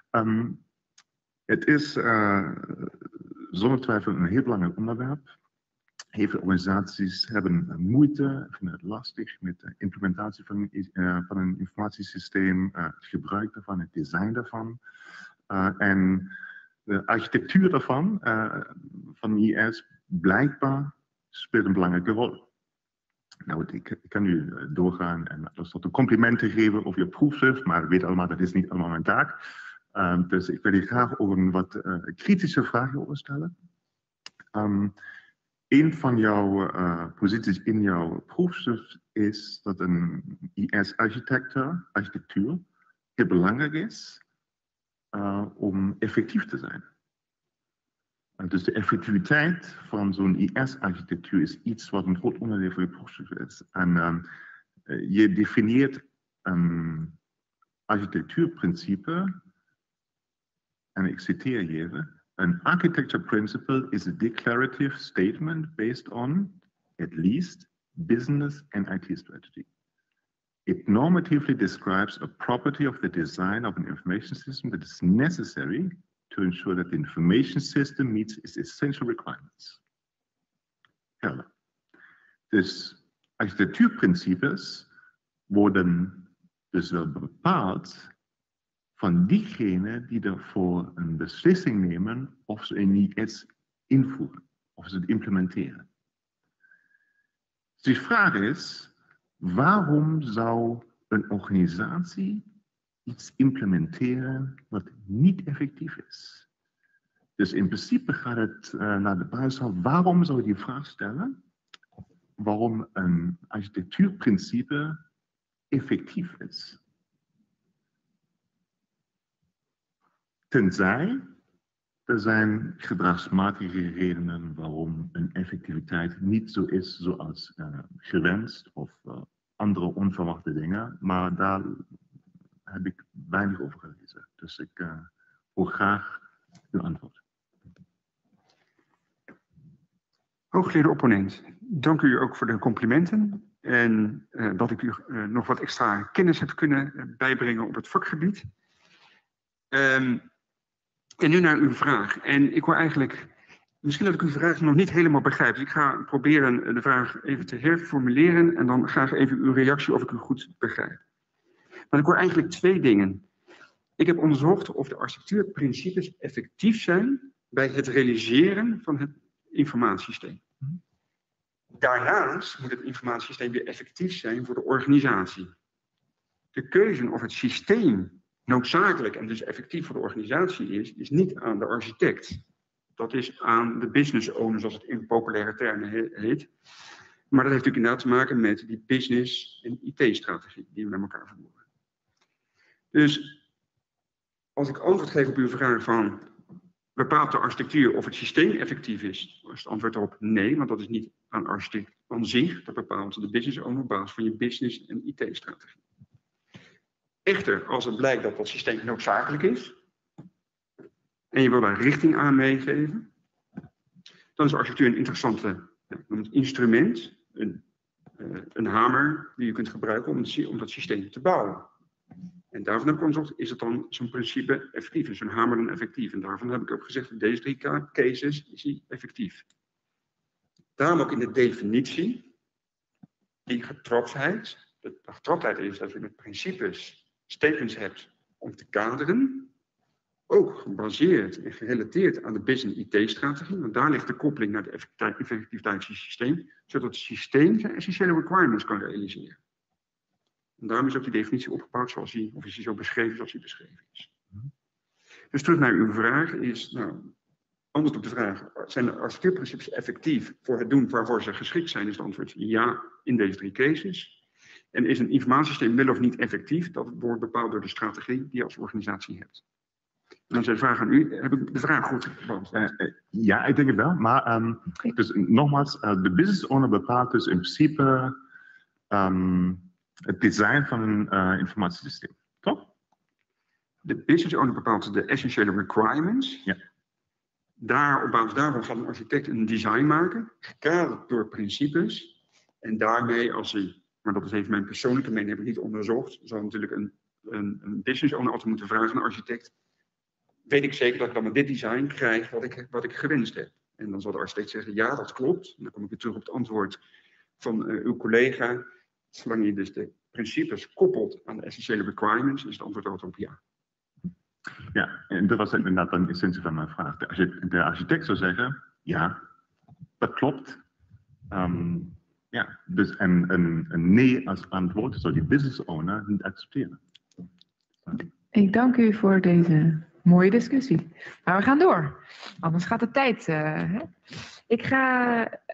Het is zonder twijfel een heel belangrijk onderwerp. Heel veel organisaties hebben moeite, vinden het lastig met de implementatie van een informatiesysteem, het gebruik daarvan, het design daarvan. En de architectuur daarvan, van IS, blijkbaar speelt een belangrijke rol. Nou, ik kan nu doorgaan en tot een complimenten geven over je proefschrift, maar we weten allemaal dat is niet allemaal mijn taak. Dus ik wil hier graag over een wat kritische vragen over stellen. een van jouw posities in jouw proefschrift is dat een IS-architectuur heel belangrijk is om effectief te zijn. Dus de effectiviteit van zo'n IS-architectuur is iets wat een groot onderdeel van je proefschrift is. En je definieert een architectuurprincipe, en ik citeer je even. An architecture principle is a declarative statement based on, at least, business and IT strategy. It normatively describes a property of the design of an information system that is necessary to ensure that the information system meets its essential requirements. Helder. Dus architectuurprincipes worden dus wel bepaald van diegenen die ervoor een beslissing nemen of ze een IS invoeren, of ze het implementeren. Dus de vraag is, waarom zou een organisatie iets implementeren wat niet effectief is? Dus in principe gaat het naar de basis van waarom zou je die vraag stellen? Waarom een architectuurprincipe effectief is? Tenzij er zijn gedragsmatige redenen waarom een effectiviteit niet zo is zoals gewenst of andere onverwachte dingen, maar daar heb ik weinig over gelezen. Dus ik hoor graag uw antwoord. Hooggeleerde opponent, dank u ook voor de complimenten en dat ik u nog wat extra kennis heb kunnen bijbrengen op het vakgebied. En nu naar uw vraag. En ik hoor eigenlijk, misschien dat ik uw vraag nog niet helemaal begrijp. Dus ik ga proberen de vraag even te herformuleren en dan graag even uw reactie of ik u goed begrijp. Maar ik hoor eigenlijk twee dingen. Ik heb onderzocht of de architectuurprincipes effectief zijn bij het realiseren van het informatiesysteem. Daarnaast moet het informatiesysteem weer effectief zijn voor de organisatie. De keuze of het systeem noodzakelijk en dus effectief voor de organisatie is niet aan de architect. Dat is aan de business owner, zoals het in populaire termen heet. Maar dat heeft natuurlijk inderdaad te maken met die business- en IT-strategie die we met elkaar vervoeren. Dus als ik antwoord geef op uw vraag van, bepaalt de architectuur of het systeem effectief is? Dan is het antwoord erop nee, want dat is niet aan de architect aan zich. Dat bepaalt de business owner op basis van je business- en IT-strategie. Echter, als het blijkt dat dat systeem noodzakelijk is, en je wil daar richting aan meegeven, dan is de architectuur een interessante instrument, een hamer die je kunt gebruiken om dat systeem te bouwen. En daarvan heb ik onderzocht, is het dan zo'n principe effectief? Is zo'n hamer dan effectief? En daarvan heb ik ook gezegd, in deze 3 cases is die effectief. Daarom ook in de definitie, die getraptheid. De getraptheid is dat je met principes statements hebt om te kaderen, ook gebaseerd en gerelateerd aan de business IT-strategie, want daar ligt de koppeling naar de effectiviteit van het systeem, zodat het systeem zijn essentiële requirements kan realiseren. En daarom is ook die definitie opgebouwd zoals die, of is die zo beschreven zoals die beschreven is. Dus terug naar uw vraag is, antwoord op de vraag, zijn de architectuurprincipes effectief voor het doen waarvoor ze geschikt zijn, is het antwoord ja in deze 3 cases. En is een informatiesysteem wel of niet effectief, dat wordt bepaald door de strategie die je als organisatie hebt. En dan zijn de vraag aan u, heb ik de vraag goed beantwoord? Ja, ik denk het wel, maar dus nogmaals, de business owner bepaalt dus in principe het design van een informatiesysteem, toch? De business owner bepaalt de essentiële requirements. Ja. Op basis daarvan gaat een architect een design maken, gekaderd door principes. En daarmee, maar dat is even mijn persoonlijke mening, heb ik niet onderzocht, zou natuurlijk een business owner altijd moeten vragen aan een architect, weet ik zeker dat ik dan met dit design krijg wat ik gewenst heb. En dan zal de architect zeggen, ja, dat klopt. En dan kom ik weer terug op het antwoord van uw collega. Zolang je dus de principes koppelt aan de essentiële requirements, is het antwoord altijd op ja. Ja, en dat was inderdaad dan de essentie van mijn vraag. De architect zou zeggen, ja, dat klopt. Ja, dus een nee als antwoord zou die business owner niet accepteren. Ik dank u voor deze mooie discussie. Maar we gaan door, anders gaat de tijd. Ik ga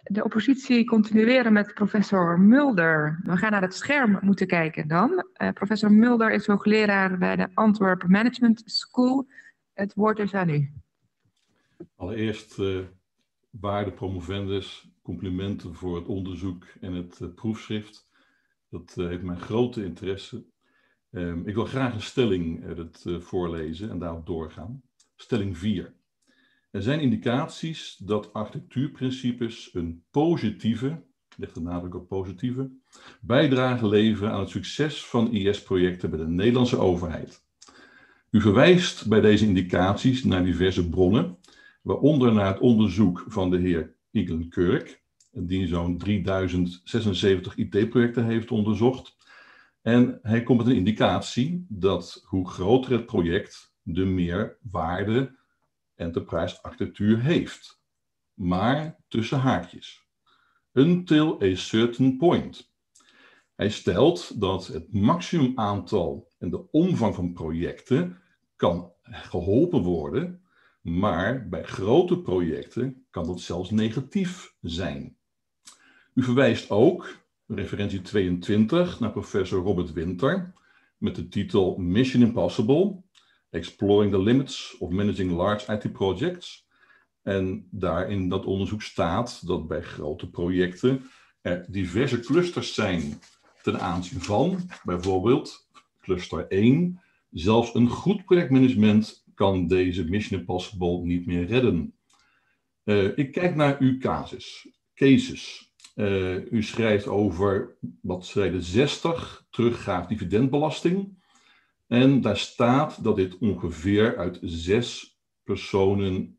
de oppositie continueren met professor Mulder. We gaan naar het scherm moeten kijken dan. Professor Mulder is hoogleraar bij de Antwerp Management School. Het woord is aan u. Allereerst, waarde promovendus, complimenten voor het onderzoek en het proefschrift. Dat heeft mijn grote interesse. Ik wil graag een stelling voorlezen en daarop doorgaan. Stelling 4. Er zijn indicaties dat architectuurprincipes een positieve, leg de nadruk op positieve, bijdrage leveren aan het succes van IS-projecten bij de Nederlandse overheid. U verwijst bij deze indicaties naar diverse bronnen, waaronder naar het onderzoek van de heer Iglen-Kurk, die zo'n 3076 IT-projecten heeft onderzocht. En hij komt met een indicatie dat hoe groter het project, de meer waarde enterprise architectuur heeft. Maar tussen haakjes. Until a certain point. Hij stelt dat het maximumaantal en de omvang van projecten kan geholpen worden, maar bij grote projecten kan dat zelfs negatief zijn. U verwijst ook, referentie 22, naar professor Robert Winter met de titel Mission Impossible, Exploring the Limits of Managing Large IT Projects. En daar in dat onderzoek staat dat bij grote projecten er diverse clusters zijn ten aanzien van, bijvoorbeeld cluster 1, zelfs een goed projectmanagement kan deze Mission Impossible niet meer redden. Ik kijk naar uw cases. U schrijft over bladzijde 60, teruggaaf dividendbelasting. En daar staat dat dit ongeveer uit 6 personen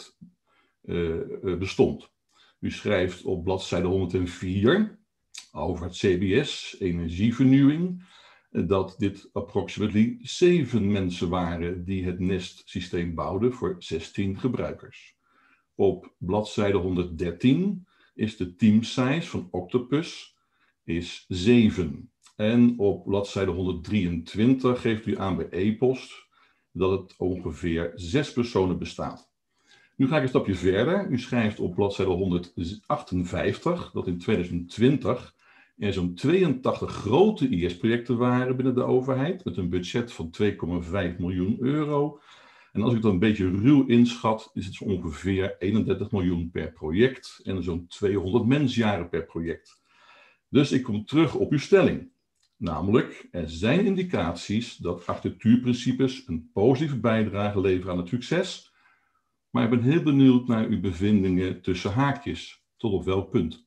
bestond. U schrijft op bladzijde 104 over het CBS, energievernieuwing, dat dit approximately 7 mensen waren die het Nest-systeem bouwden voor 16 gebruikers. Op bladzijde 113 is de teamsize van Octopus is 7. En op bladzijde 123 geeft u aan bij e-post dat het ongeveer 6 personen bestaat. Nu ga ik een stapje verder. U schrijft op bladzijde 158 dat in 2020 er zo'n 82 grote IS-projecten waren binnen de overheid met een budget van 2,5 miljoen euro. En als ik dat een beetje ruw inschat, is het zo ongeveer 31 miljoen per project en zo'n 200 mensjaren per project. Dus ik kom terug op uw stelling. Namelijk, er zijn indicaties dat architectuurprincipes een positieve bijdrage leveren aan het succes. Maar ik ben heel benieuwd naar uw bevindingen tussen haakjes. Tot op welk punt?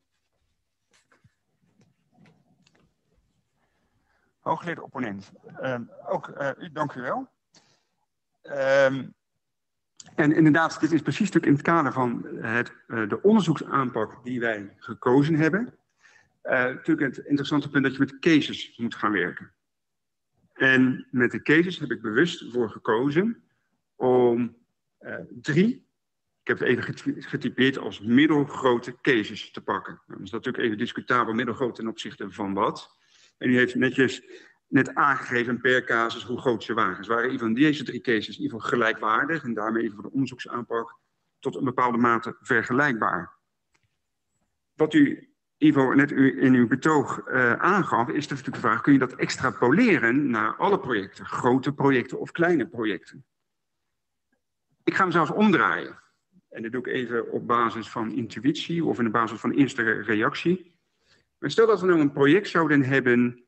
Hooggeleerde opponent. Dank u wel. En inderdaad, dit is precies natuurlijk in het kader van de onderzoeksaanpak die wij gekozen hebben. Natuurlijk het interessante punt dat je met cases moet gaan werken. En met de cases heb ik bewust voor gekozen om 3, ik heb het even getypeerd als middelgrote cases te pakken. Nou, dat is natuurlijk even discutabel, middelgroot ten opzichte van wat. En u heeft net aangegeven per casus hoe groot ze waren. Ze waren in ieder geval deze 3 cases in ieder geval gelijkwaardig en daarmee even voor de onderzoeksaanpak tot een bepaalde mate vergelijkbaar. Wat u Ivo net in uw betoog aangaf, is natuurlijk de vraag, kun je dat extrapoleren naar alle projecten, grote projecten of kleine projecten? Ik ga hem zelfs omdraaien. En dat doe ik even op basis van intuïtie of in de basis van eerste reactie. Maar stel dat we nou een project zouden hebben,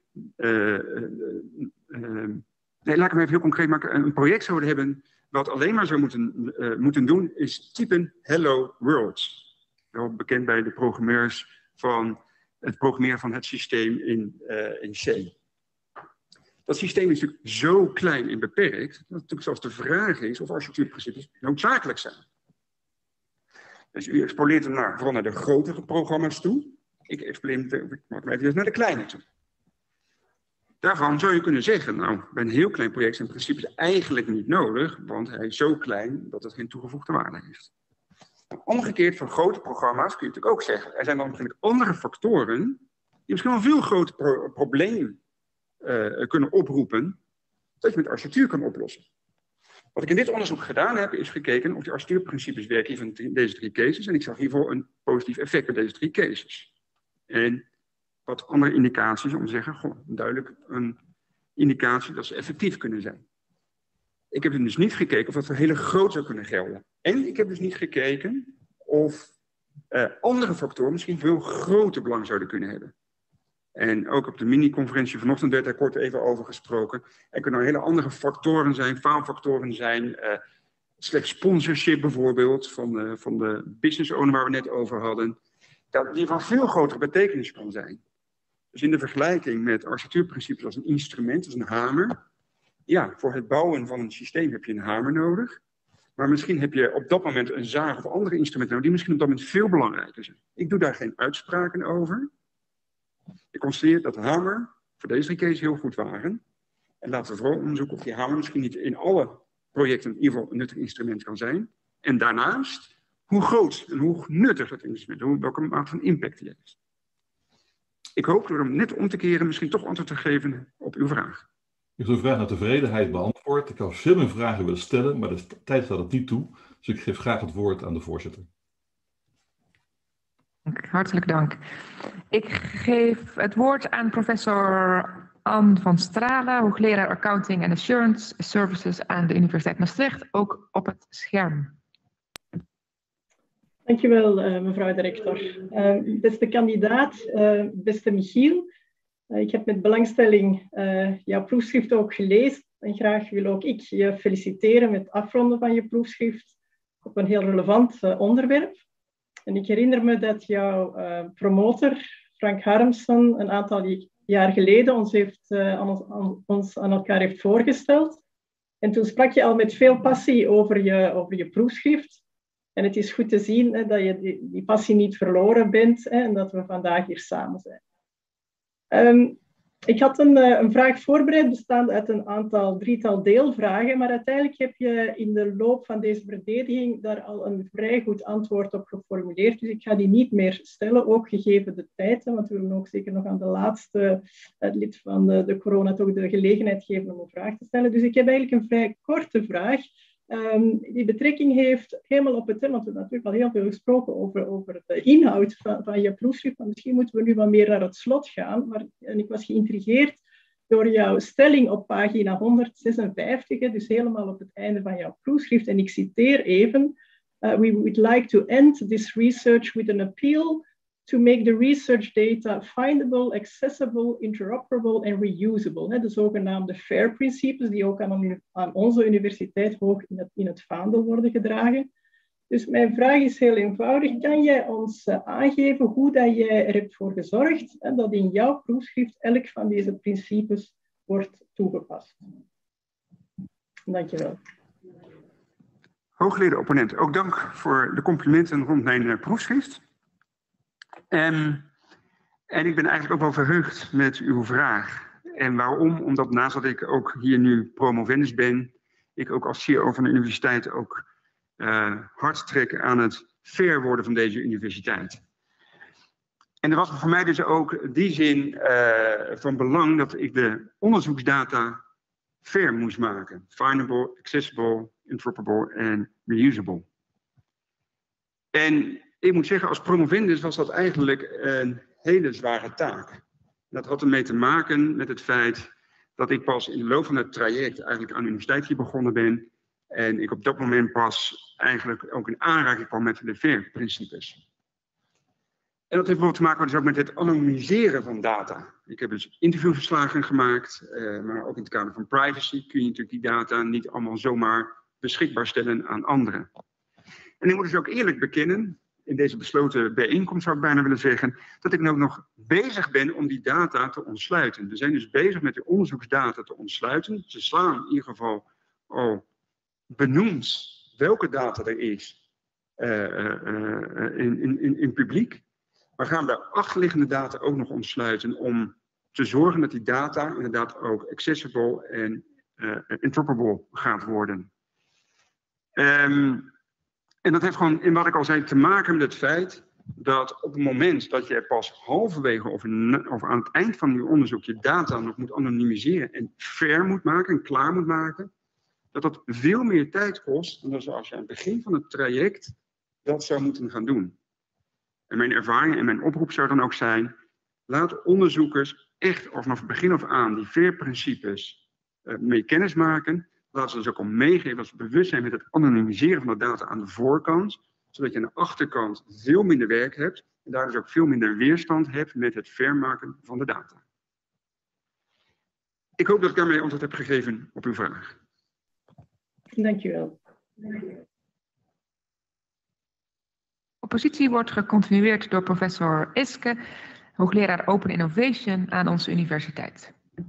laat ik hem even heel concreet maken, een project zouden hebben wat alleen maar zou moeten doen, is typen Hello World. Wel bekend bij de programmeurs van het programmeren van het systeem in C. Dat systeem is natuurlijk zo klein en beperkt, dat natuurlijk zelfs de vraag is of architectuurprincipes noodzakelijk zijn. Dus u exponeert hem vooral naar de grotere programma's toe. Ik exponeer hem naar de kleine toe. Daarvan zou je kunnen zeggen, nou, bij een heel klein project zijn principes eigenlijk niet nodig, want hij is zo klein dat het geen toegevoegde waarde heeft. Omgekeerd voor grote programma's kun je natuurlijk ook zeggen, er zijn dan misschien andere factoren die misschien wel een veel groter probleem kunnen oproepen, dat je met architectuur kan oplossen. Wat ik in dit onderzoek gedaan heb, is gekeken of die architectuurprincipes werken van deze 3 cases. En ik zag hiervoor een positief effect bij deze 3 cases. En wat andere indicaties om te zeggen, goh, duidelijk een indicatie dat ze effectief kunnen zijn. Ik heb dus niet gekeken of dat voor hele groot zou kunnen gelden. En ik heb dus niet gekeken of andere factoren misschien veel groter belang zouden kunnen hebben. En ook op de mini-conferentie vanochtend werd daar kort even over gesproken. Er kunnen hele andere factoren zijn, faalfactoren zijn. Slechts sponsorship bijvoorbeeld van de business owner waar we net over hadden. Die van veel grotere betekenis kan zijn. Dus in de vergelijking met architectuurprincipes als een instrument, als een hamer. Ja, voor het bouwen van een systeem heb je een hamer nodig. Maar misschien heb je op dat moment een zaag of andere instrumenten nodig die misschien op dat moment veel belangrijker zijn. Ik doe daar geen uitspraken over. Ik constateer dat de hamer voor deze 3 cases heel goed waren. En laten we vooral onderzoeken of die hamer misschien niet in alle projecten in ieder geval een nuttig instrument kan zijn. En daarnaast, hoe groot en hoe nuttig dat instrument, welke mate van impact die heeft. Ik hoop door hem net om te keren misschien toch antwoord te geven op uw vraag. Ik heb uw vraag naar tevredenheid beantwoord. Ik had veel meer vragen willen stellen, maar de tijd staat het niet toe. Dus ik geef graag het woord aan de voorzitter. Hartelijk dank. Ik geef het woord aan professor Anne van Stralen, hoogleraar Accounting and Assurance Services aan de Universiteit Maastricht, ook op het scherm. Dankjewel, mevrouw de rector. Beste kandidaat, beste Michiel, ik heb met belangstelling jouw proefschrift ook gelezen en graag wil ook ik je feliciteren met het afronden van je proefschrift op een heel relevant onderwerp. En ik herinner me dat jouw promotor, Frank Harmsen, een aantal jaar geleden ons aan elkaar heeft voorgesteld. En toen sprak je al met veel passie over je proefschrift. En het is goed te zien dat je die passie niet verloren bent en dat we vandaag hier samen zijn. Ik had een vraag voorbereid, bestaande uit een drietal deelvragen, maar uiteindelijk heb je in de loop van deze verdediging daar al een vrij goed antwoord op geformuleerd. Dus ik ga die niet meer stellen, ook gegeven de tijd, want we willen ook zeker nog aan de laatste lid van de corona toch de gelegenheid geven om een vraag te stellen. Dus ik heb eigenlijk een vrij korte vraag. Die betrekking heeft helemaal op het thema, want we hebben natuurlijk al heel veel gesproken over de inhoud van je proefschrift, maar misschien moeten we nu wat meer naar het slot gaan. En ik was geïntrigeerd door jouw stelling op pagina 156, dus helemaal op het einde van jouw proefschrift. En ik citeer even, we would like to end this research with an appeal to make the research data findable, accessible, interoperable en reusable. De zogenaamde FAIR-principes, die ook aan onze universiteit hoog in het vaandel worden gedragen. Dus mijn vraag is heel eenvoudig. Kan jij ons aangeven hoe dat jij er hebt voor gezorgd dat in jouw proefschrift elk van deze principes wordt toegepast? Dankjewel. Hoogleraar opponent, ook dank voor de complimenten rond mijn proefschrift. En ik ben eigenlijk ook wel verheugd met uw vraag. En waarom? Omdat naast dat ik ook hier nu promovendus ben, ik ook als CEO van de universiteit ook hard trek aan het fair worden van deze universiteit. En er was voor mij dus ook in die zin van belang dat ik de onderzoeksdata fair moest maken. Findable, accessible, interoperable en reusable. En ik moet zeggen, als promovendus was dat eigenlijk een hele zware taak. Dat had ermee te maken met het feit dat ik pas in de loop van het traject eigenlijk aan de universiteit hier begonnen ben. En ik op dat moment pas eigenlijk ook in aanraking kwam met de FAIR-principes. En dat heeft bijvoorbeeld te maken dus ook met het anonimiseren van data. Ik heb dus interviewverslagen gemaakt, maar ook in het kader van privacy kun je natuurlijk die data niet allemaal zomaar beschikbaar stellen aan anderen. En ik moet dus ook eerlijk bekennen, in deze besloten bijeenkomst zou ik bijna willen zeggen, dat ik ook nog bezig ben om die data te ontsluiten. We zijn dus bezig met de onderzoeksdata te ontsluiten. Ze slaan in ieder geval al benoemd welke data er is in publiek. Maar gaan de achterliggende data ook nog ontsluiten om te zorgen dat die data inderdaad ook accessible en interoperable gaat worden. En dat heeft gewoon, in wat ik al zei, te maken met het feit dat op het moment dat je pas halverwege of aan het eind van je onderzoek je data nog moet anonimiseren en fair moet maken en klaar moet maken, dat veel meer tijd kost dan als je aan het begin van het traject dat zou moeten gaan doen. En mijn ervaring en mijn oproep zou dan ook zijn, laat onderzoekers echt vanaf het begin af aan die veerprincipes mee kennis maken. Laat ze dus ook al meegeven dat ze bewust zijn met het anonimiseren van de data aan de voorkant, zodat je aan de achterkant veel minder werk hebt en daar dus ook veel minder weerstand hebt met het vermaken van de data. Ik hoop dat ik daarmee antwoord heb gegeven op uw vraag. Dankjewel. Oppositie wordt gecontinueerd door professor Iske, hoogleraar Open Innovation aan onze universiteit.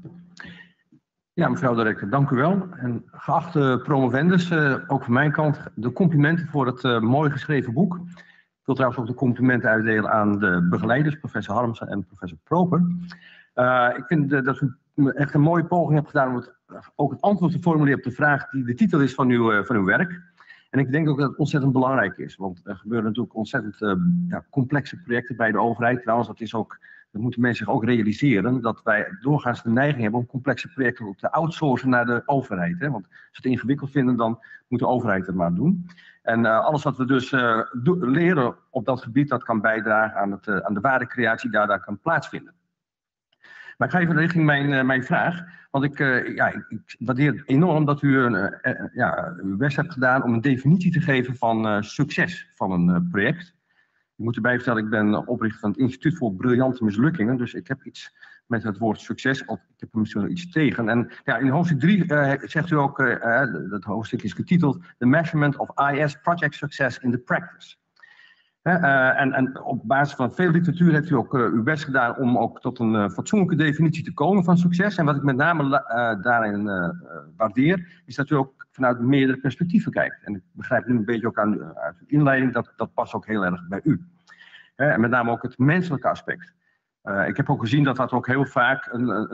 Ja, mevrouw de rector, dank u wel. En geachte promovendus, ook van mijn kant de complimenten voor het mooi geschreven boek. Ik wil trouwens ook de complimenten uitdelen aan de begeleiders, professor Harmsen en professor Proper. Ik vind dat u echt een mooie poging hebt gedaan om ook het antwoord te formuleren op de vraag die de titel is van uw werk. En ik denk ook dat het ontzettend belangrijk is, want er gebeuren natuurlijk ontzettend complexe projecten bij de overheid. Trouwens, dat moeten mensen zich ook realiseren, dat wij doorgaans de neiging hebben om complexe projecten ook te outsourcen naar de overheid. Hè? Want als we het ingewikkeld vinden, dan moet de overheid het maar doen. En alles wat we dus leren op dat gebied, dat kan bijdragen aan de waardecreatie die daar kan plaatsvinden. Maar ik ga even richting mijn vraag, want ik waardeer enorm dat u uw best hebt gedaan om een definitie te geven van succes van een project. Ik moet erbij vertellen, ik ben oprichter van het Instituut voor Briljante Mislukkingen, dus ik heb iets met het woord succes, of ik heb er misschien wel iets tegen. En ja, in hoofdstuk 3 zegt u ook, dat hoofdstuk is getiteld The Measurement of IS Project Success in the Practice. En op basis van veel literatuur heeft u ook uw best gedaan om ook tot een fatsoenlijke definitie te komen van succes. En wat ik met name daarin waardeer, is dat u ook vanuit meerdere perspectieven kijkt. En ik begrijp nu een beetje ook uit uw inleiding, dat past ook heel erg bij u. En met name ook het menselijke aspect. Ik heb ook gezien dat dat ook heel vaak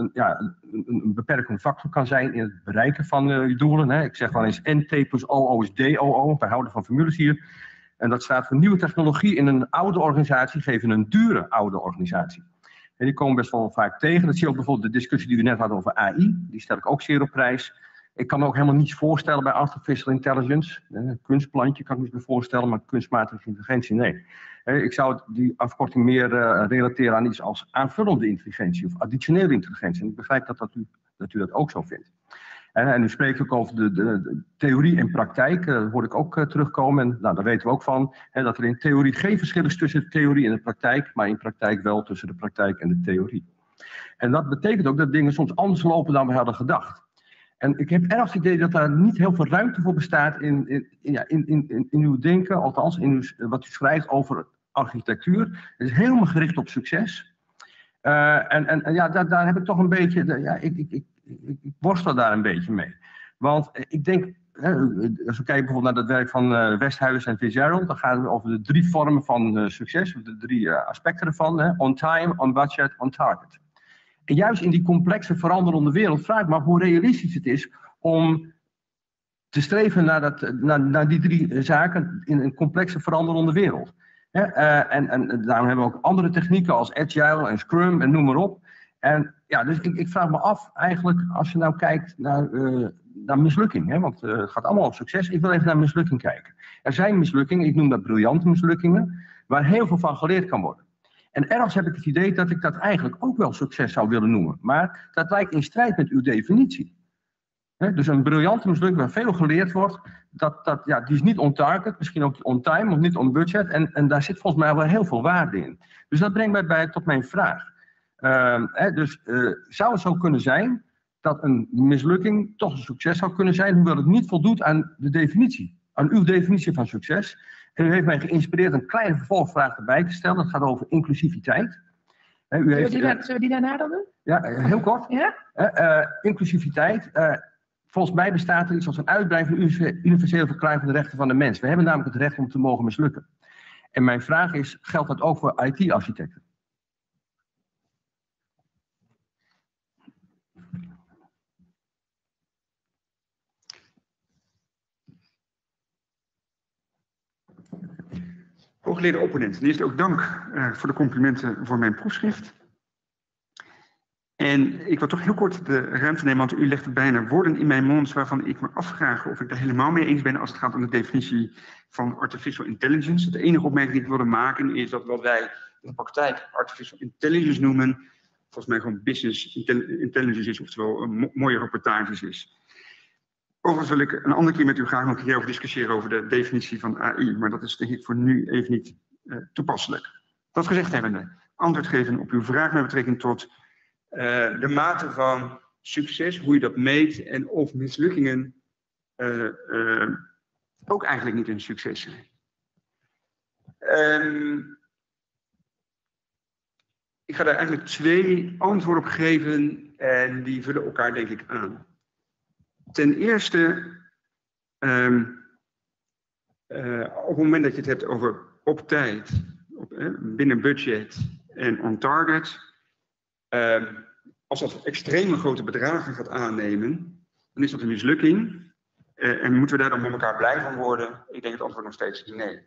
een beperkende factor kan zijn in het bereiken van je doelen. Ik zeg wel eens NT plus OO is DOO, wij houden van formules hier. En dat staat voor nieuwe technologie in een oude organisatie, geven een dure oude organisatie. En die komen best wel vaak tegen. Dat zie je ook bijvoorbeeld de discussie die we net hadden over AI. Die stel ik ook zeer op prijs. Ik kan me ook helemaal niets voorstellen bij artificial intelligence. Een kunstplantje kan ik me niet meer voorstellen, maar kunstmatige intelligentie, nee. Ik zou die afkorting meer relateren aan iets als aanvullende intelligentie of additionele intelligentie. En ik begrijp dat u dat ook zo vindt. En u spreekt ook over de theorie en praktijk, hoor ik ook terugkomen. En nou, daar weten we ook van, dat er in theorie geen verschil is tussen de theorie en de praktijk, maar in praktijk wel tussen de praktijk en de theorie. En dat betekent ook dat dingen soms anders lopen dan we hadden gedacht. En ik heb erg het idee dat daar niet heel veel ruimte voor bestaat in uw denken, althans in wat u schrijft over architectuur. Het is helemaal gericht op succes. Daar heb ik toch een beetje, ik worstel daar een beetje mee. Want ik denk, als we kijken bijvoorbeeld naar het werk van Westhuis en Fitzgerald, dan gaat het over de 3 vormen van succes, de 3 aspecten ervan. On time, on budget, on target. En juist in die complexe veranderende wereld vraag ik me af hoe realistisch het is om te streven naar die 3 zaken in een complexe veranderende wereld. En daarom hebben we ook andere technieken als Agile en Scrum en noem maar op. En ja, dus ik vraag me af eigenlijk, als je nou kijkt naar mislukking, want het gaat allemaal om succes. Ik wil even naar mislukking kijken. Er zijn mislukkingen, ik noem dat briljante mislukkingen, waar heel veel van geleerd kan worden. En ergens heb ik het idee dat ik dat eigenlijk ook wel succes zou willen noemen. Maar dat lijkt in strijd met uw definitie. Dus een briljante mislukking waar veel geleerd wordt, die is niet on target, misschien ook on time of niet on budget. En daar zit volgens mij wel heel veel waarde in. Dus dat brengt mij tot mijn vraag. Zou het zo kunnen zijn dat een mislukking toch een succes zou kunnen zijn, hoewel het niet voldoet aan de definitie, aan uw definitie van succes? En u heeft mij geïnspireerd een kleine vervolgvraag erbij te stellen. Dat gaat over inclusiviteit. Zullen we die daarna dan doen? Ja, heel kort. Ja? Inclusiviteit. Volgens mij bestaat er iets als een uitbreiding van de universele verklaring van de rechten van de mens. We hebben namelijk het recht om te mogen mislukken. En mijn vraag is, geldt dat ook voor IT-architecten? Hoogleraar opponent, eerst ook dank voor de complimenten voor mijn proefschrift. En ik wil toch heel kort de ruimte nemen, want u legt er bijna woorden in mijn mond waarvan ik me afvraag of ik er helemaal mee eens ben als het gaat om de definitie van artificial intelligence. De enige opmerking die ik wilde maken is dat wat wij in de praktijk artificial intelligence noemen, volgens mij gewoon business intelligence is, oftewel mooie rapportages is. Overigens wil ik een andere keer met u graag nog een keer over discussiëren over de definitie van AI, maar dat is denk ik voor nu even niet toepasselijk. Dat gezegd hebbende, antwoord geven op uw vraag met betrekking tot de mate van succes, hoe je dat meet en of mislukkingen ook eigenlijk niet een succes zijn. Ik ga daar eigenlijk 2 antwoorden op geven en die vullen elkaar denk ik aan. Ten eerste, op het moment dat je het hebt over op tijd, binnen budget en on target, als dat extreme grote bedragen gaat aannemen, dan is dat een mislukking. En moeten we daar dan met elkaar blij van worden? Ik denk het antwoord nog steeds nee.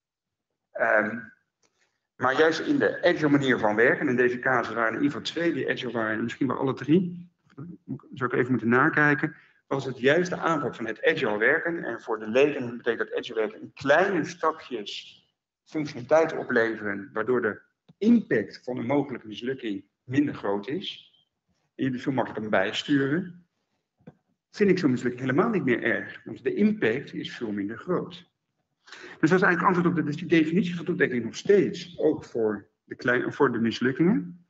Maar juist in de agile manier van werken, in deze casus waren in ieder geval 2 die agile waren, en misschien wel alle 3, zou ik even moeten nakijken, was het juist de aanpak van het agile werken. En voor de leden betekent dat agile werken in kleine stapjes functionaliteit opleveren, waardoor de impact van een mogelijke mislukking minder groot is. En je dus veel makkelijker bijsturen. Vind ik zo'n mislukking helemaal niet meer erg, want de impact is veel minder groot. Dus dat is eigenlijk antwoord op dus die definitie van denk ik nog steeds, ook voor de mislukkingen.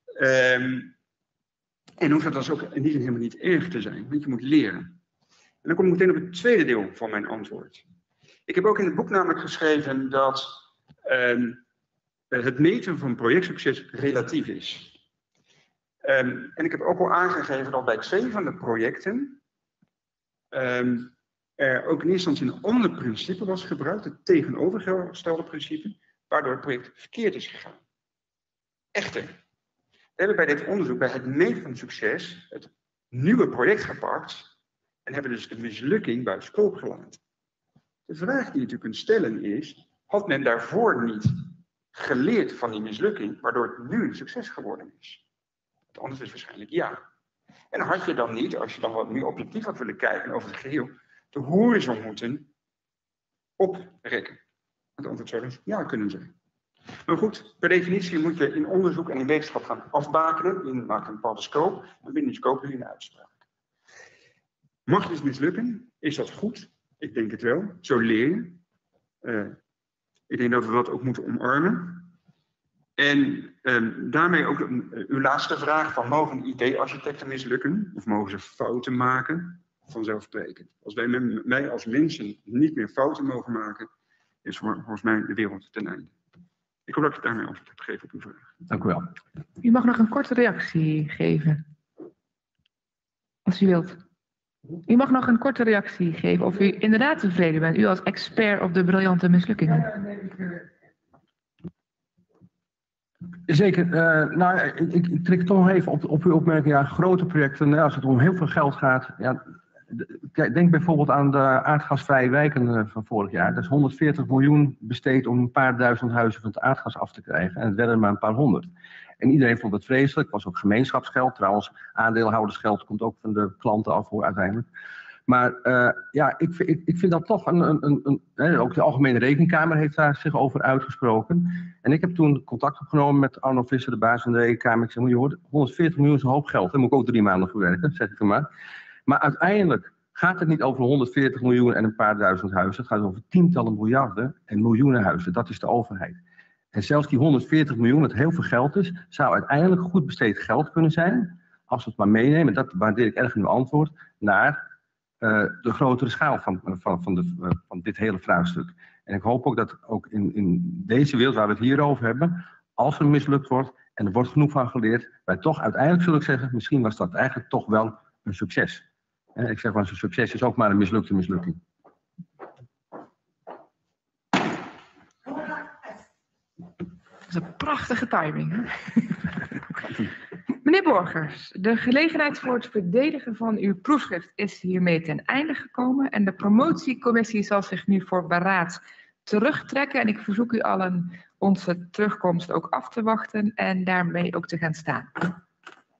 En hoeft dat dus ook in die zin helemaal niet erg te zijn, want je moet leren. En dan kom ik meteen op het tweede deel van mijn antwoord. Ik heb ook in het boek namelijk geschreven dat het meten van projectsucces relatief is. En ik heb ook al aangegeven dat bij 2 van de projecten er ook in eerste instantie een ander principe was gebruikt, het tegenovergestelde principe, waardoor het project verkeerd is gegaan. Echter, we hebben bij dit onderzoek, bij het meten van succes, het nieuwe project gepakt en hebben dus de mislukking buiten scope gelaten. De vraag die je natuurlijk kunt stellen is, had men daarvoor niet geleerd van die mislukking, waardoor het nu een succes geworden is? Het antwoord is waarschijnlijk ja. En had je dan niet, als je dan wat meer objectief had willen kijken over het geheel, de horizon moeten oprekken? Het antwoord zou dus ja kunnen zijn. Maar goed, per definitie moet je in onderzoek en in wetenschap gaan afbakenen. Je maakt een bepaalde scope en binnen die scope doe je een uitspraak. Mag het dus mislukken? Is dat goed? Ik denk het wel. Zo leer je. Ik denk dat we dat ook moeten omarmen. En daarmee ook uw laatste vraag van mogen IT-architecten mislukken? Of mogen ze fouten maken? Vanzelfsprekend. Als wij als mensen niet meer fouten mogen maken, is volgens mij de wereld ten einde. Ik hoop dat ik daarmee antwoord heb gegeven op uw vraag. Dank u wel. U mag nog een korte reactie geven. Als u wilt. U mag nog een korte reactie geven of u inderdaad tevreden bent. U als expert op de briljante mislukkingen. Zeker. Ik trek toch nog even op uw opmerking. Ja, grote projecten, als het om heel veel geld gaat. Ja, denk bijvoorbeeld aan de aardgasvrije wijken van vorig jaar. Dat is 140 miljoen besteed om een paar duizend huizen van het aardgas af te krijgen. En het werden er maar een paar honderd. En iedereen vond het vreselijk. Het was ook gemeenschapsgeld. Trouwens, aandeelhoudersgeld komt ook van de klanten af hoor, uiteindelijk. Maar ik vind dat toch ook de Algemene Rekenkamer heeft daar zich over uitgesproken. En ik heb toen contact opgenomen met Arno Visser, de baas van de Rekenkamer. Ik zei, je hoort, 140 miljoen is een hoop geld. Daar moet ik ook 3 maanden voor werken, zeg ik er maar. Maar uiteindelijk gaat het niet over 140 miljoen en een paar duizend huizen. Het gaat over tientallen miljarden en miljoenen huizen. Dat is de overheid. En zelfs die 140 miljoen, dat heel veel geld is, zou uiteindelijk goed besteed geld kunnen zijn. Als we het maar meenemen, dat waardeer ik erg in uw antwoord, naar de grotere schaal van dit hele vraagstuk. En ik hoop ook dat ook in deze wereld waar we het hier over hebben, als er mislukt wordt en er wordt genoeg van geleerd, wij toch uiteindelijk zullen zeggen, misschien was dat eigenlijk toch wel een succes. Ik zeg maar, zo'n succes is ook maar een mislukte mislukking. Dat is een prachtige timing. Hè? Meneer Borgers, de gelegenheid voor het verdedigen van uw proefschrift is hiermee ten einde gekomen. En de promotiecommissie zal zich nu voor beraad terugtrekken. En ik verzoek u allen onze terugkomst ook af te wachten en daarmee ook te gaan staan.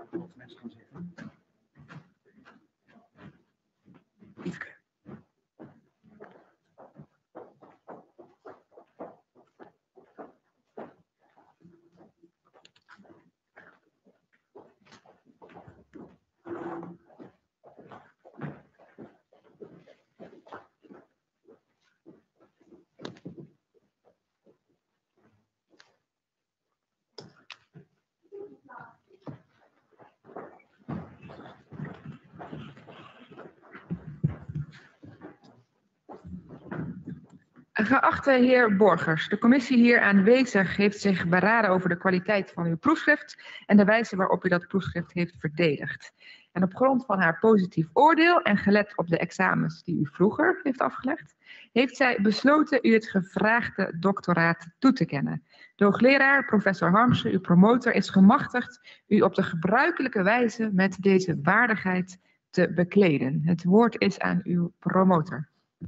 Geachte heer Borgers, de commissie hier aanwezig heeft zich beraden over de kwaliteit van uw proefschrift en de wijze waarop u dat proefschrift heeft verdedigd. En op grond van haar positief oordeel en gelet op de examens die u vroeger heeft afgelegd, heeft zij besloten u het gevraagde doctoraat toe te kennen. De hoogleraar, professor Harmsen, uw promotor, is gemachtigd u op de gebruikelijke wijze met deze waardigheid te bekleden. Het woord is aan uw promotor.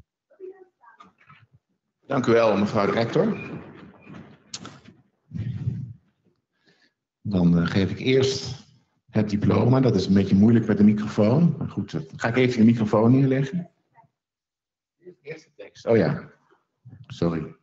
Dank u wel, mevrouw de rector. Dan geef ik eerst het diploma. Dat is een beetje moeilijk met de microfoon. Maar goed, dan ga ik even de microfoon neerleggen. Eerste tekst. Oh ja, sorry.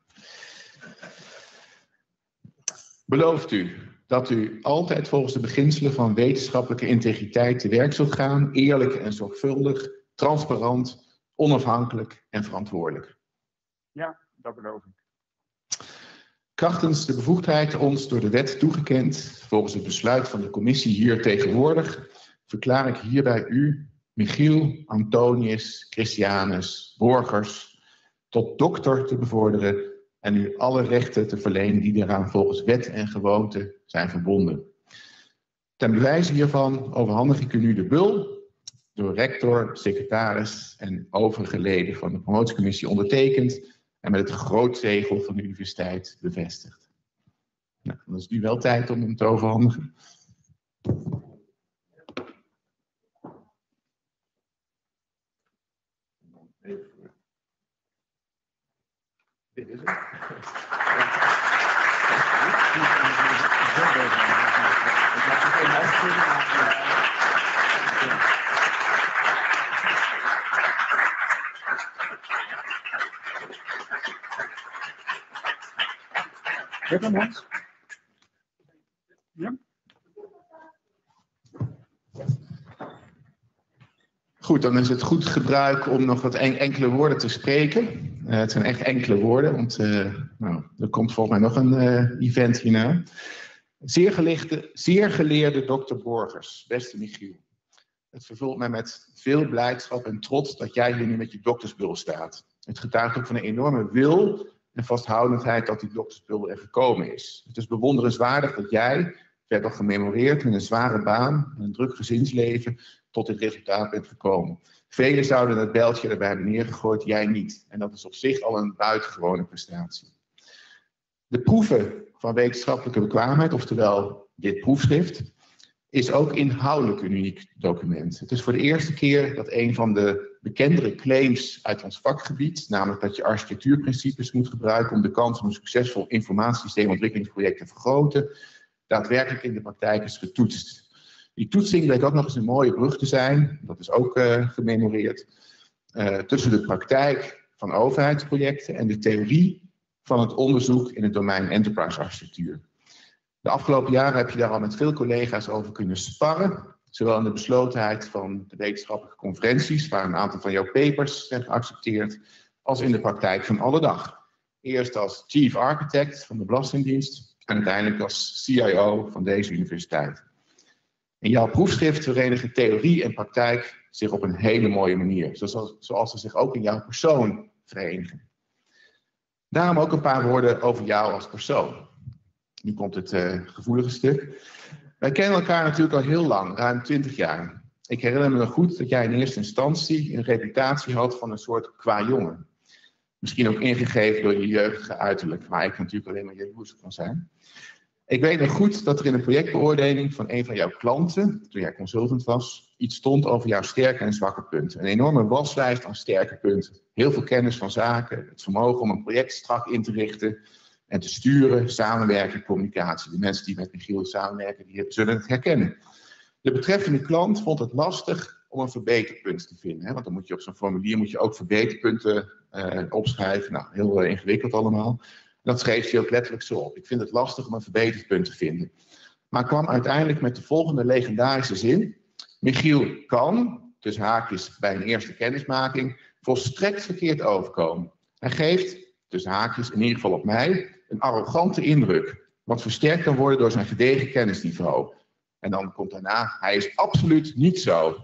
Belooft u dat u altijd volgens de beginselen van wetenschappelijke integriteit te werk zult gaan, eerlijk en zorgvuldig, transparant, onafhankelijk en verantwoordelijk? Ja, dat beloof ik. Krachtens de bevoegdheid ons door de wet toegekend, volgens het besluit van de commissie hier tegenwoordig, verklaar ik hierbij u, Michiel Antonius Christianus Borgers, tot dokter te bevorderen en u alle rechten te verlenen die daaraan volgens wet en gewoonte zijn verbonden. Ten bewijze hiervan overhandig ik u nu de bul, door rector, secretaris en overige leden van de promotiecommissie ondertekend en met het grootzegel van de universiteit bevestigd. Nou, dan is nu wel tijd om hem te overhandigen. Dit is het. Ja. Goed, dan is het goed gebruik om nog wat enkele woorden te spreken. Het zijn echt enkele woorden, want nou, er komt volgens mij nog een event hierna. Zeer geleerde dokter Borgers, beste Michiel. Het vervult mij met veel blijdschap en trots dat jij hier nu met je doktersbul staat. Het getuigt ook van een enorme wil en vasthoudendheid dat die doktersbul er gekomen is. Het is bewonderenswaardig dat jij, verder gememoreerd met een zware baan en een druk gezinsleven, tot dit resultaat bent gekomen. Velen zouden het bijltje erbij hebben neergegooid, jij niet. En dat is op zich al een buitengewone prestatie. De proeven van wetenschappelijke bekwaamheid, oftewel dit proefschrift, is ook inhoudelijk een uniek document. Het is voor de eerste keer dat een van de bekendere claims uit ons vakgebied, namelijk dat je architectuurprincipes moet gebruiken om de kans op een succesvol informatiesysteemontwikkelingsproject te vergroten, daadwerkelijk in de praktijk is getoetst. Die toetsing bleek ook nog eens een mooie brug te zijn, dat is ook gememoreerd, tussen de praktijk van overheidsprojecten en de theorie van het onderzoek in het domein enterprise architectuur. De afgelopen jaren heb je daar al met veel collega's over kunnen sparren, zowel in de beslotenheid van de wetenschappelijke conferenties, waar een aantal van jouw papers zijn geaccepteerd, als in de praktijk van alle dag. Eerst als chief architect van de Belastingdienst en uiteindelijk als CIO van deze universiteit. In jouw proefschrift verenigen theorie en praktijk zich op een hele mooie manier, zoals ze zich ook in jouw persoon verenigen. Daarom ook een paar woorden over jou als persoon. Nu komt het gevoelige stuk. Wij kennen elkaar natuurlijk al heel lang, ruim 20 jaar. Ik herinner me nog goed dat jij in eerste instantie een reputatie had van een soort qua-jongen. Misschien ook ingegeven door je jeugdige uiterlijk, waar ik natuurlijk alleen maar jaloers van zijn. Ik weet nog goed dat er in een projectbeoordeling van een van jouw klanten, toen jij consultant was, iets stond over jouw sterke en zwakke punten. Een enorme waslijst aan sterke punten. Heel veel kennis van zaken, het vermogen om een project strak in te richten en te sturen, samenwerken, communicatie. De mensen die met Michiel samenwerken, die zullen het herkennen. De betreffende klant vond het lastig om een verbeterpunt te vinden. Hè? Want dan moet je op zo'n formulier ook verbeterpunten opschrijven. Nou, heel ingewikkeld allemaal. Dat schreef hij ook letterlijk zo op. Ik vind het lastig om een verbeterpunt te vinden. Maar kwam uiteindelijk met de volgende legendarische zin. Michiel kan, tussen haakjes bij een eerste kennismaking, volstrekt verkeerd overkomen. Hij geeft, tussen haakjes in ieder geval op mij, een arrogante indruk. Wat versterkt kan worden door zijn gedegen kennisniveau. En dan komt daarna, hij is absoluut niet zo.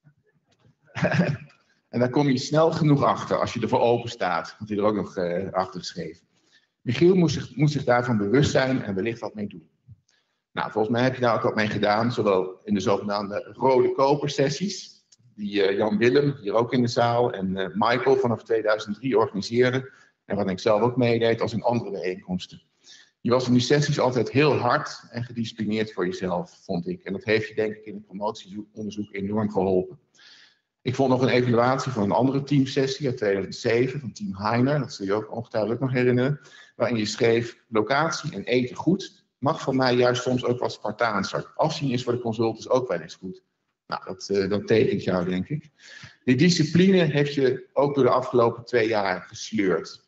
En daar kom je snel genoeg achter als je ervoor open staat. Had hij er ook nog achter geschreven. Michiel moet zich daarvan bewust zijn en wellicht wat mee doen. Nou, volgens mij heb je daar ook wat mee gedaan, zowel in de zogenaamde rode kopersessies, die Jan Willem, hier ook in de zaal, en Michael vanaf 2003 organiseerde, en wat ik zelf ook meedeed, als in andere bijeenkomsten. Je was in die sessies altijd heel hard en gedisciplineerd voor jezelf, vond ik. En dat heeft je denk ik in het promotieonderzoek enorm geholpen. Ik vond nog een evaluatie van een andere teamsessie uit 2007 van Team Heiner, dat zul je ook ongetwijfeld nog herinneren, waarin je schreef, locatie en eten goed, mag van mij juist soms ook wat Spartaanser. Afzien is voor de consultants ook wel eens goed. Nou, dat tekent jou, denk ik. Die discipline heeft je ook door de afgelopen 2 jaar gesleurd.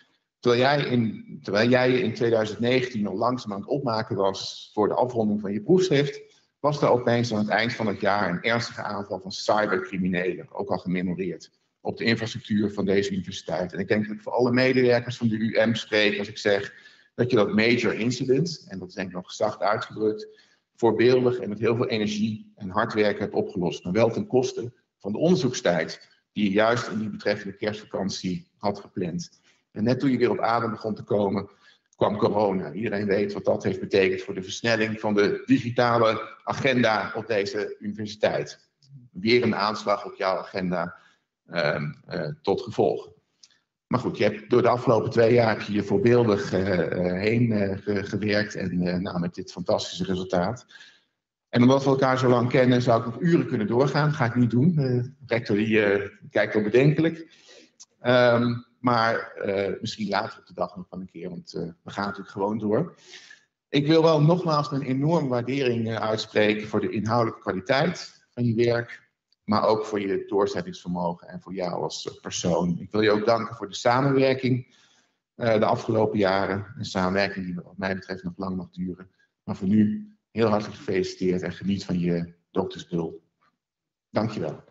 Terwijl jij in 2019 al langzaam aan het opmaken was voor de afronding van je proefschrift, was er opeens aan het eind van het jaar een ernstige aanval van cybercriminelen, ook al gememoreerd, op de infrastructuur van deze universiteit. En ik denk dat ik voor alle medewerkers van de UM spreek als ik zeg dat je dat major incident, en dat is denk ik nog zacht uitgedrukt, voorbeeldig en met heel veel energie en hard werken hebt opgelost. Maar wel ten koste van de onderzoekstijd die je juist in die betreffende kerstvakantie had gepland. En net toen je weer op adem begon te komen, kwam corona. Iedereen weet wat dat heeft betekend voor de versnelling van de digitale agenda op deze universiteit. Weer een aanslag op jouw agenda tot gevolg. Maar goed, je hebt door de afgelopen 2 jaar heb je hier voorbeeldig heen gewerkt en met dit fantastische resultaat. En omdat we elkaar zo lang kennen, zou ik nog uren kunnen doorgaan. Dat ga ik niet doen. De rector die kijkt al bedenkelijk. Maar misschien later op de dag nog wel een keer, want we gaan natuurlijk gewoon door. Ik wil wel nogmaals mijn enorme waardering uitspreken voor de inhoudelijke kwaliteit van je werk, maar ook voor je doorzettingsvermogen en voor jou als persoon. Ik wil je ook danken voor de samenwerking de afgelopen jaren. Een samenwerking die wat mij betreft nog lang mag duren. Maar voor nu heel hartelijk gefeliciteerd en geniet van je doktersbul. Dank je wel.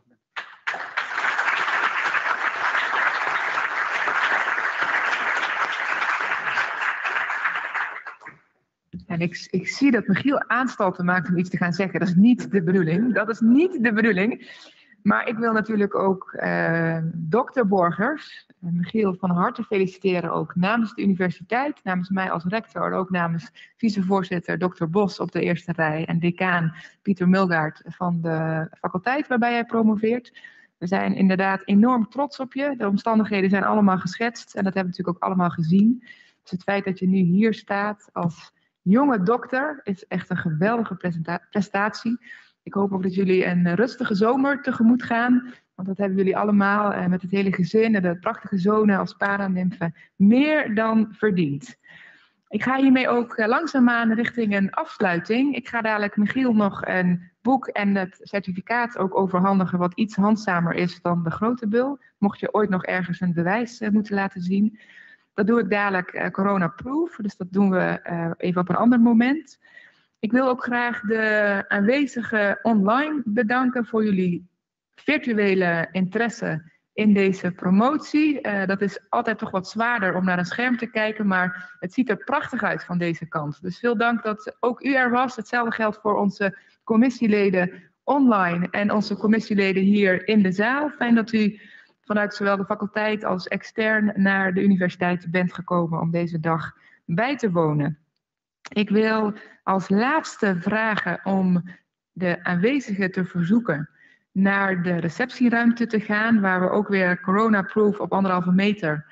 En ik zie dat Michiel aanstalten maakt om iets te gaan zeggen. Dat is niet de bedoeling. Dat is niet de bedoeling. Maar ik wil natuurlijk ook dokter Borgers, Michiel van harte feliciteren ook namens de universiteit, namens mij als rector, ook namens vicevoorzitter Dr. Bos op de eerste rij en decaan Pieter Mulgaard van de faculteit waarbij jij promoveert. We zijn inderdaad enorm trots op je. De omstandigheden zijn allemaal geschetst en dat hebben we natuurlijk ook allemaal gezien. Dus het feit dat je nu hier staat als jonge dokter is echt een geweldige prestatie. Ik hoop ook dat jullie een rustige zomer tegemoet gaan. Want dat hebben jullie allemaal met het hele gezin en de prachtige zonen als paranimfen meer dan verdiend. Ik ga hiermee ook langzaamaan richting een afsluiting. Ik ga dadelijk Michiel nog een boek en het certificaat ook overhandigen wat iets handzamer is dan de grote bul. Mocht je ooit nog ergens een bewijs moeten laten zien. Dat doe ik dadelijk corona-proof, dus dat doen we even op een ander moment. Ik wil ook graag de aanwezigen online bedanken voor jullie virtuele interesse in deze promotie. Dat is altijd toch wat zwaarder om naar een scherm te kijken, maar het ziet er prachtig uit van deze kant. Dus veel dank dat ook u er was. Hetzelfde geldt voor onze commissieleden online en onze commissieleden hier in de zaal. Fijn dat u vanuit zowel de faculteit als extern naar de universiteit bent gekomen om deze dag bij te wonen. Ik wil als laatste vragen om de aanwezigen te verzoeken naar de receptieruimte te gaan, waar we ook weer corona-proof op 1,5 meter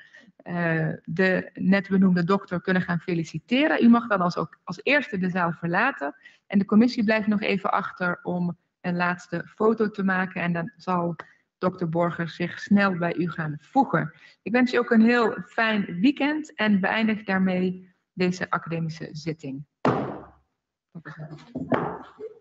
de net benoemde dokter kunnen gaan feliciteren. U mag dan als eerste de zaal verlaten en de commissie blijft nog even achter om een laatste foto te maken en dan zal dokter Borgers zich snel bij u gaan voegen. Ik wens u ook een heel fijn weekend en beëindig daarmee deze academische zitting.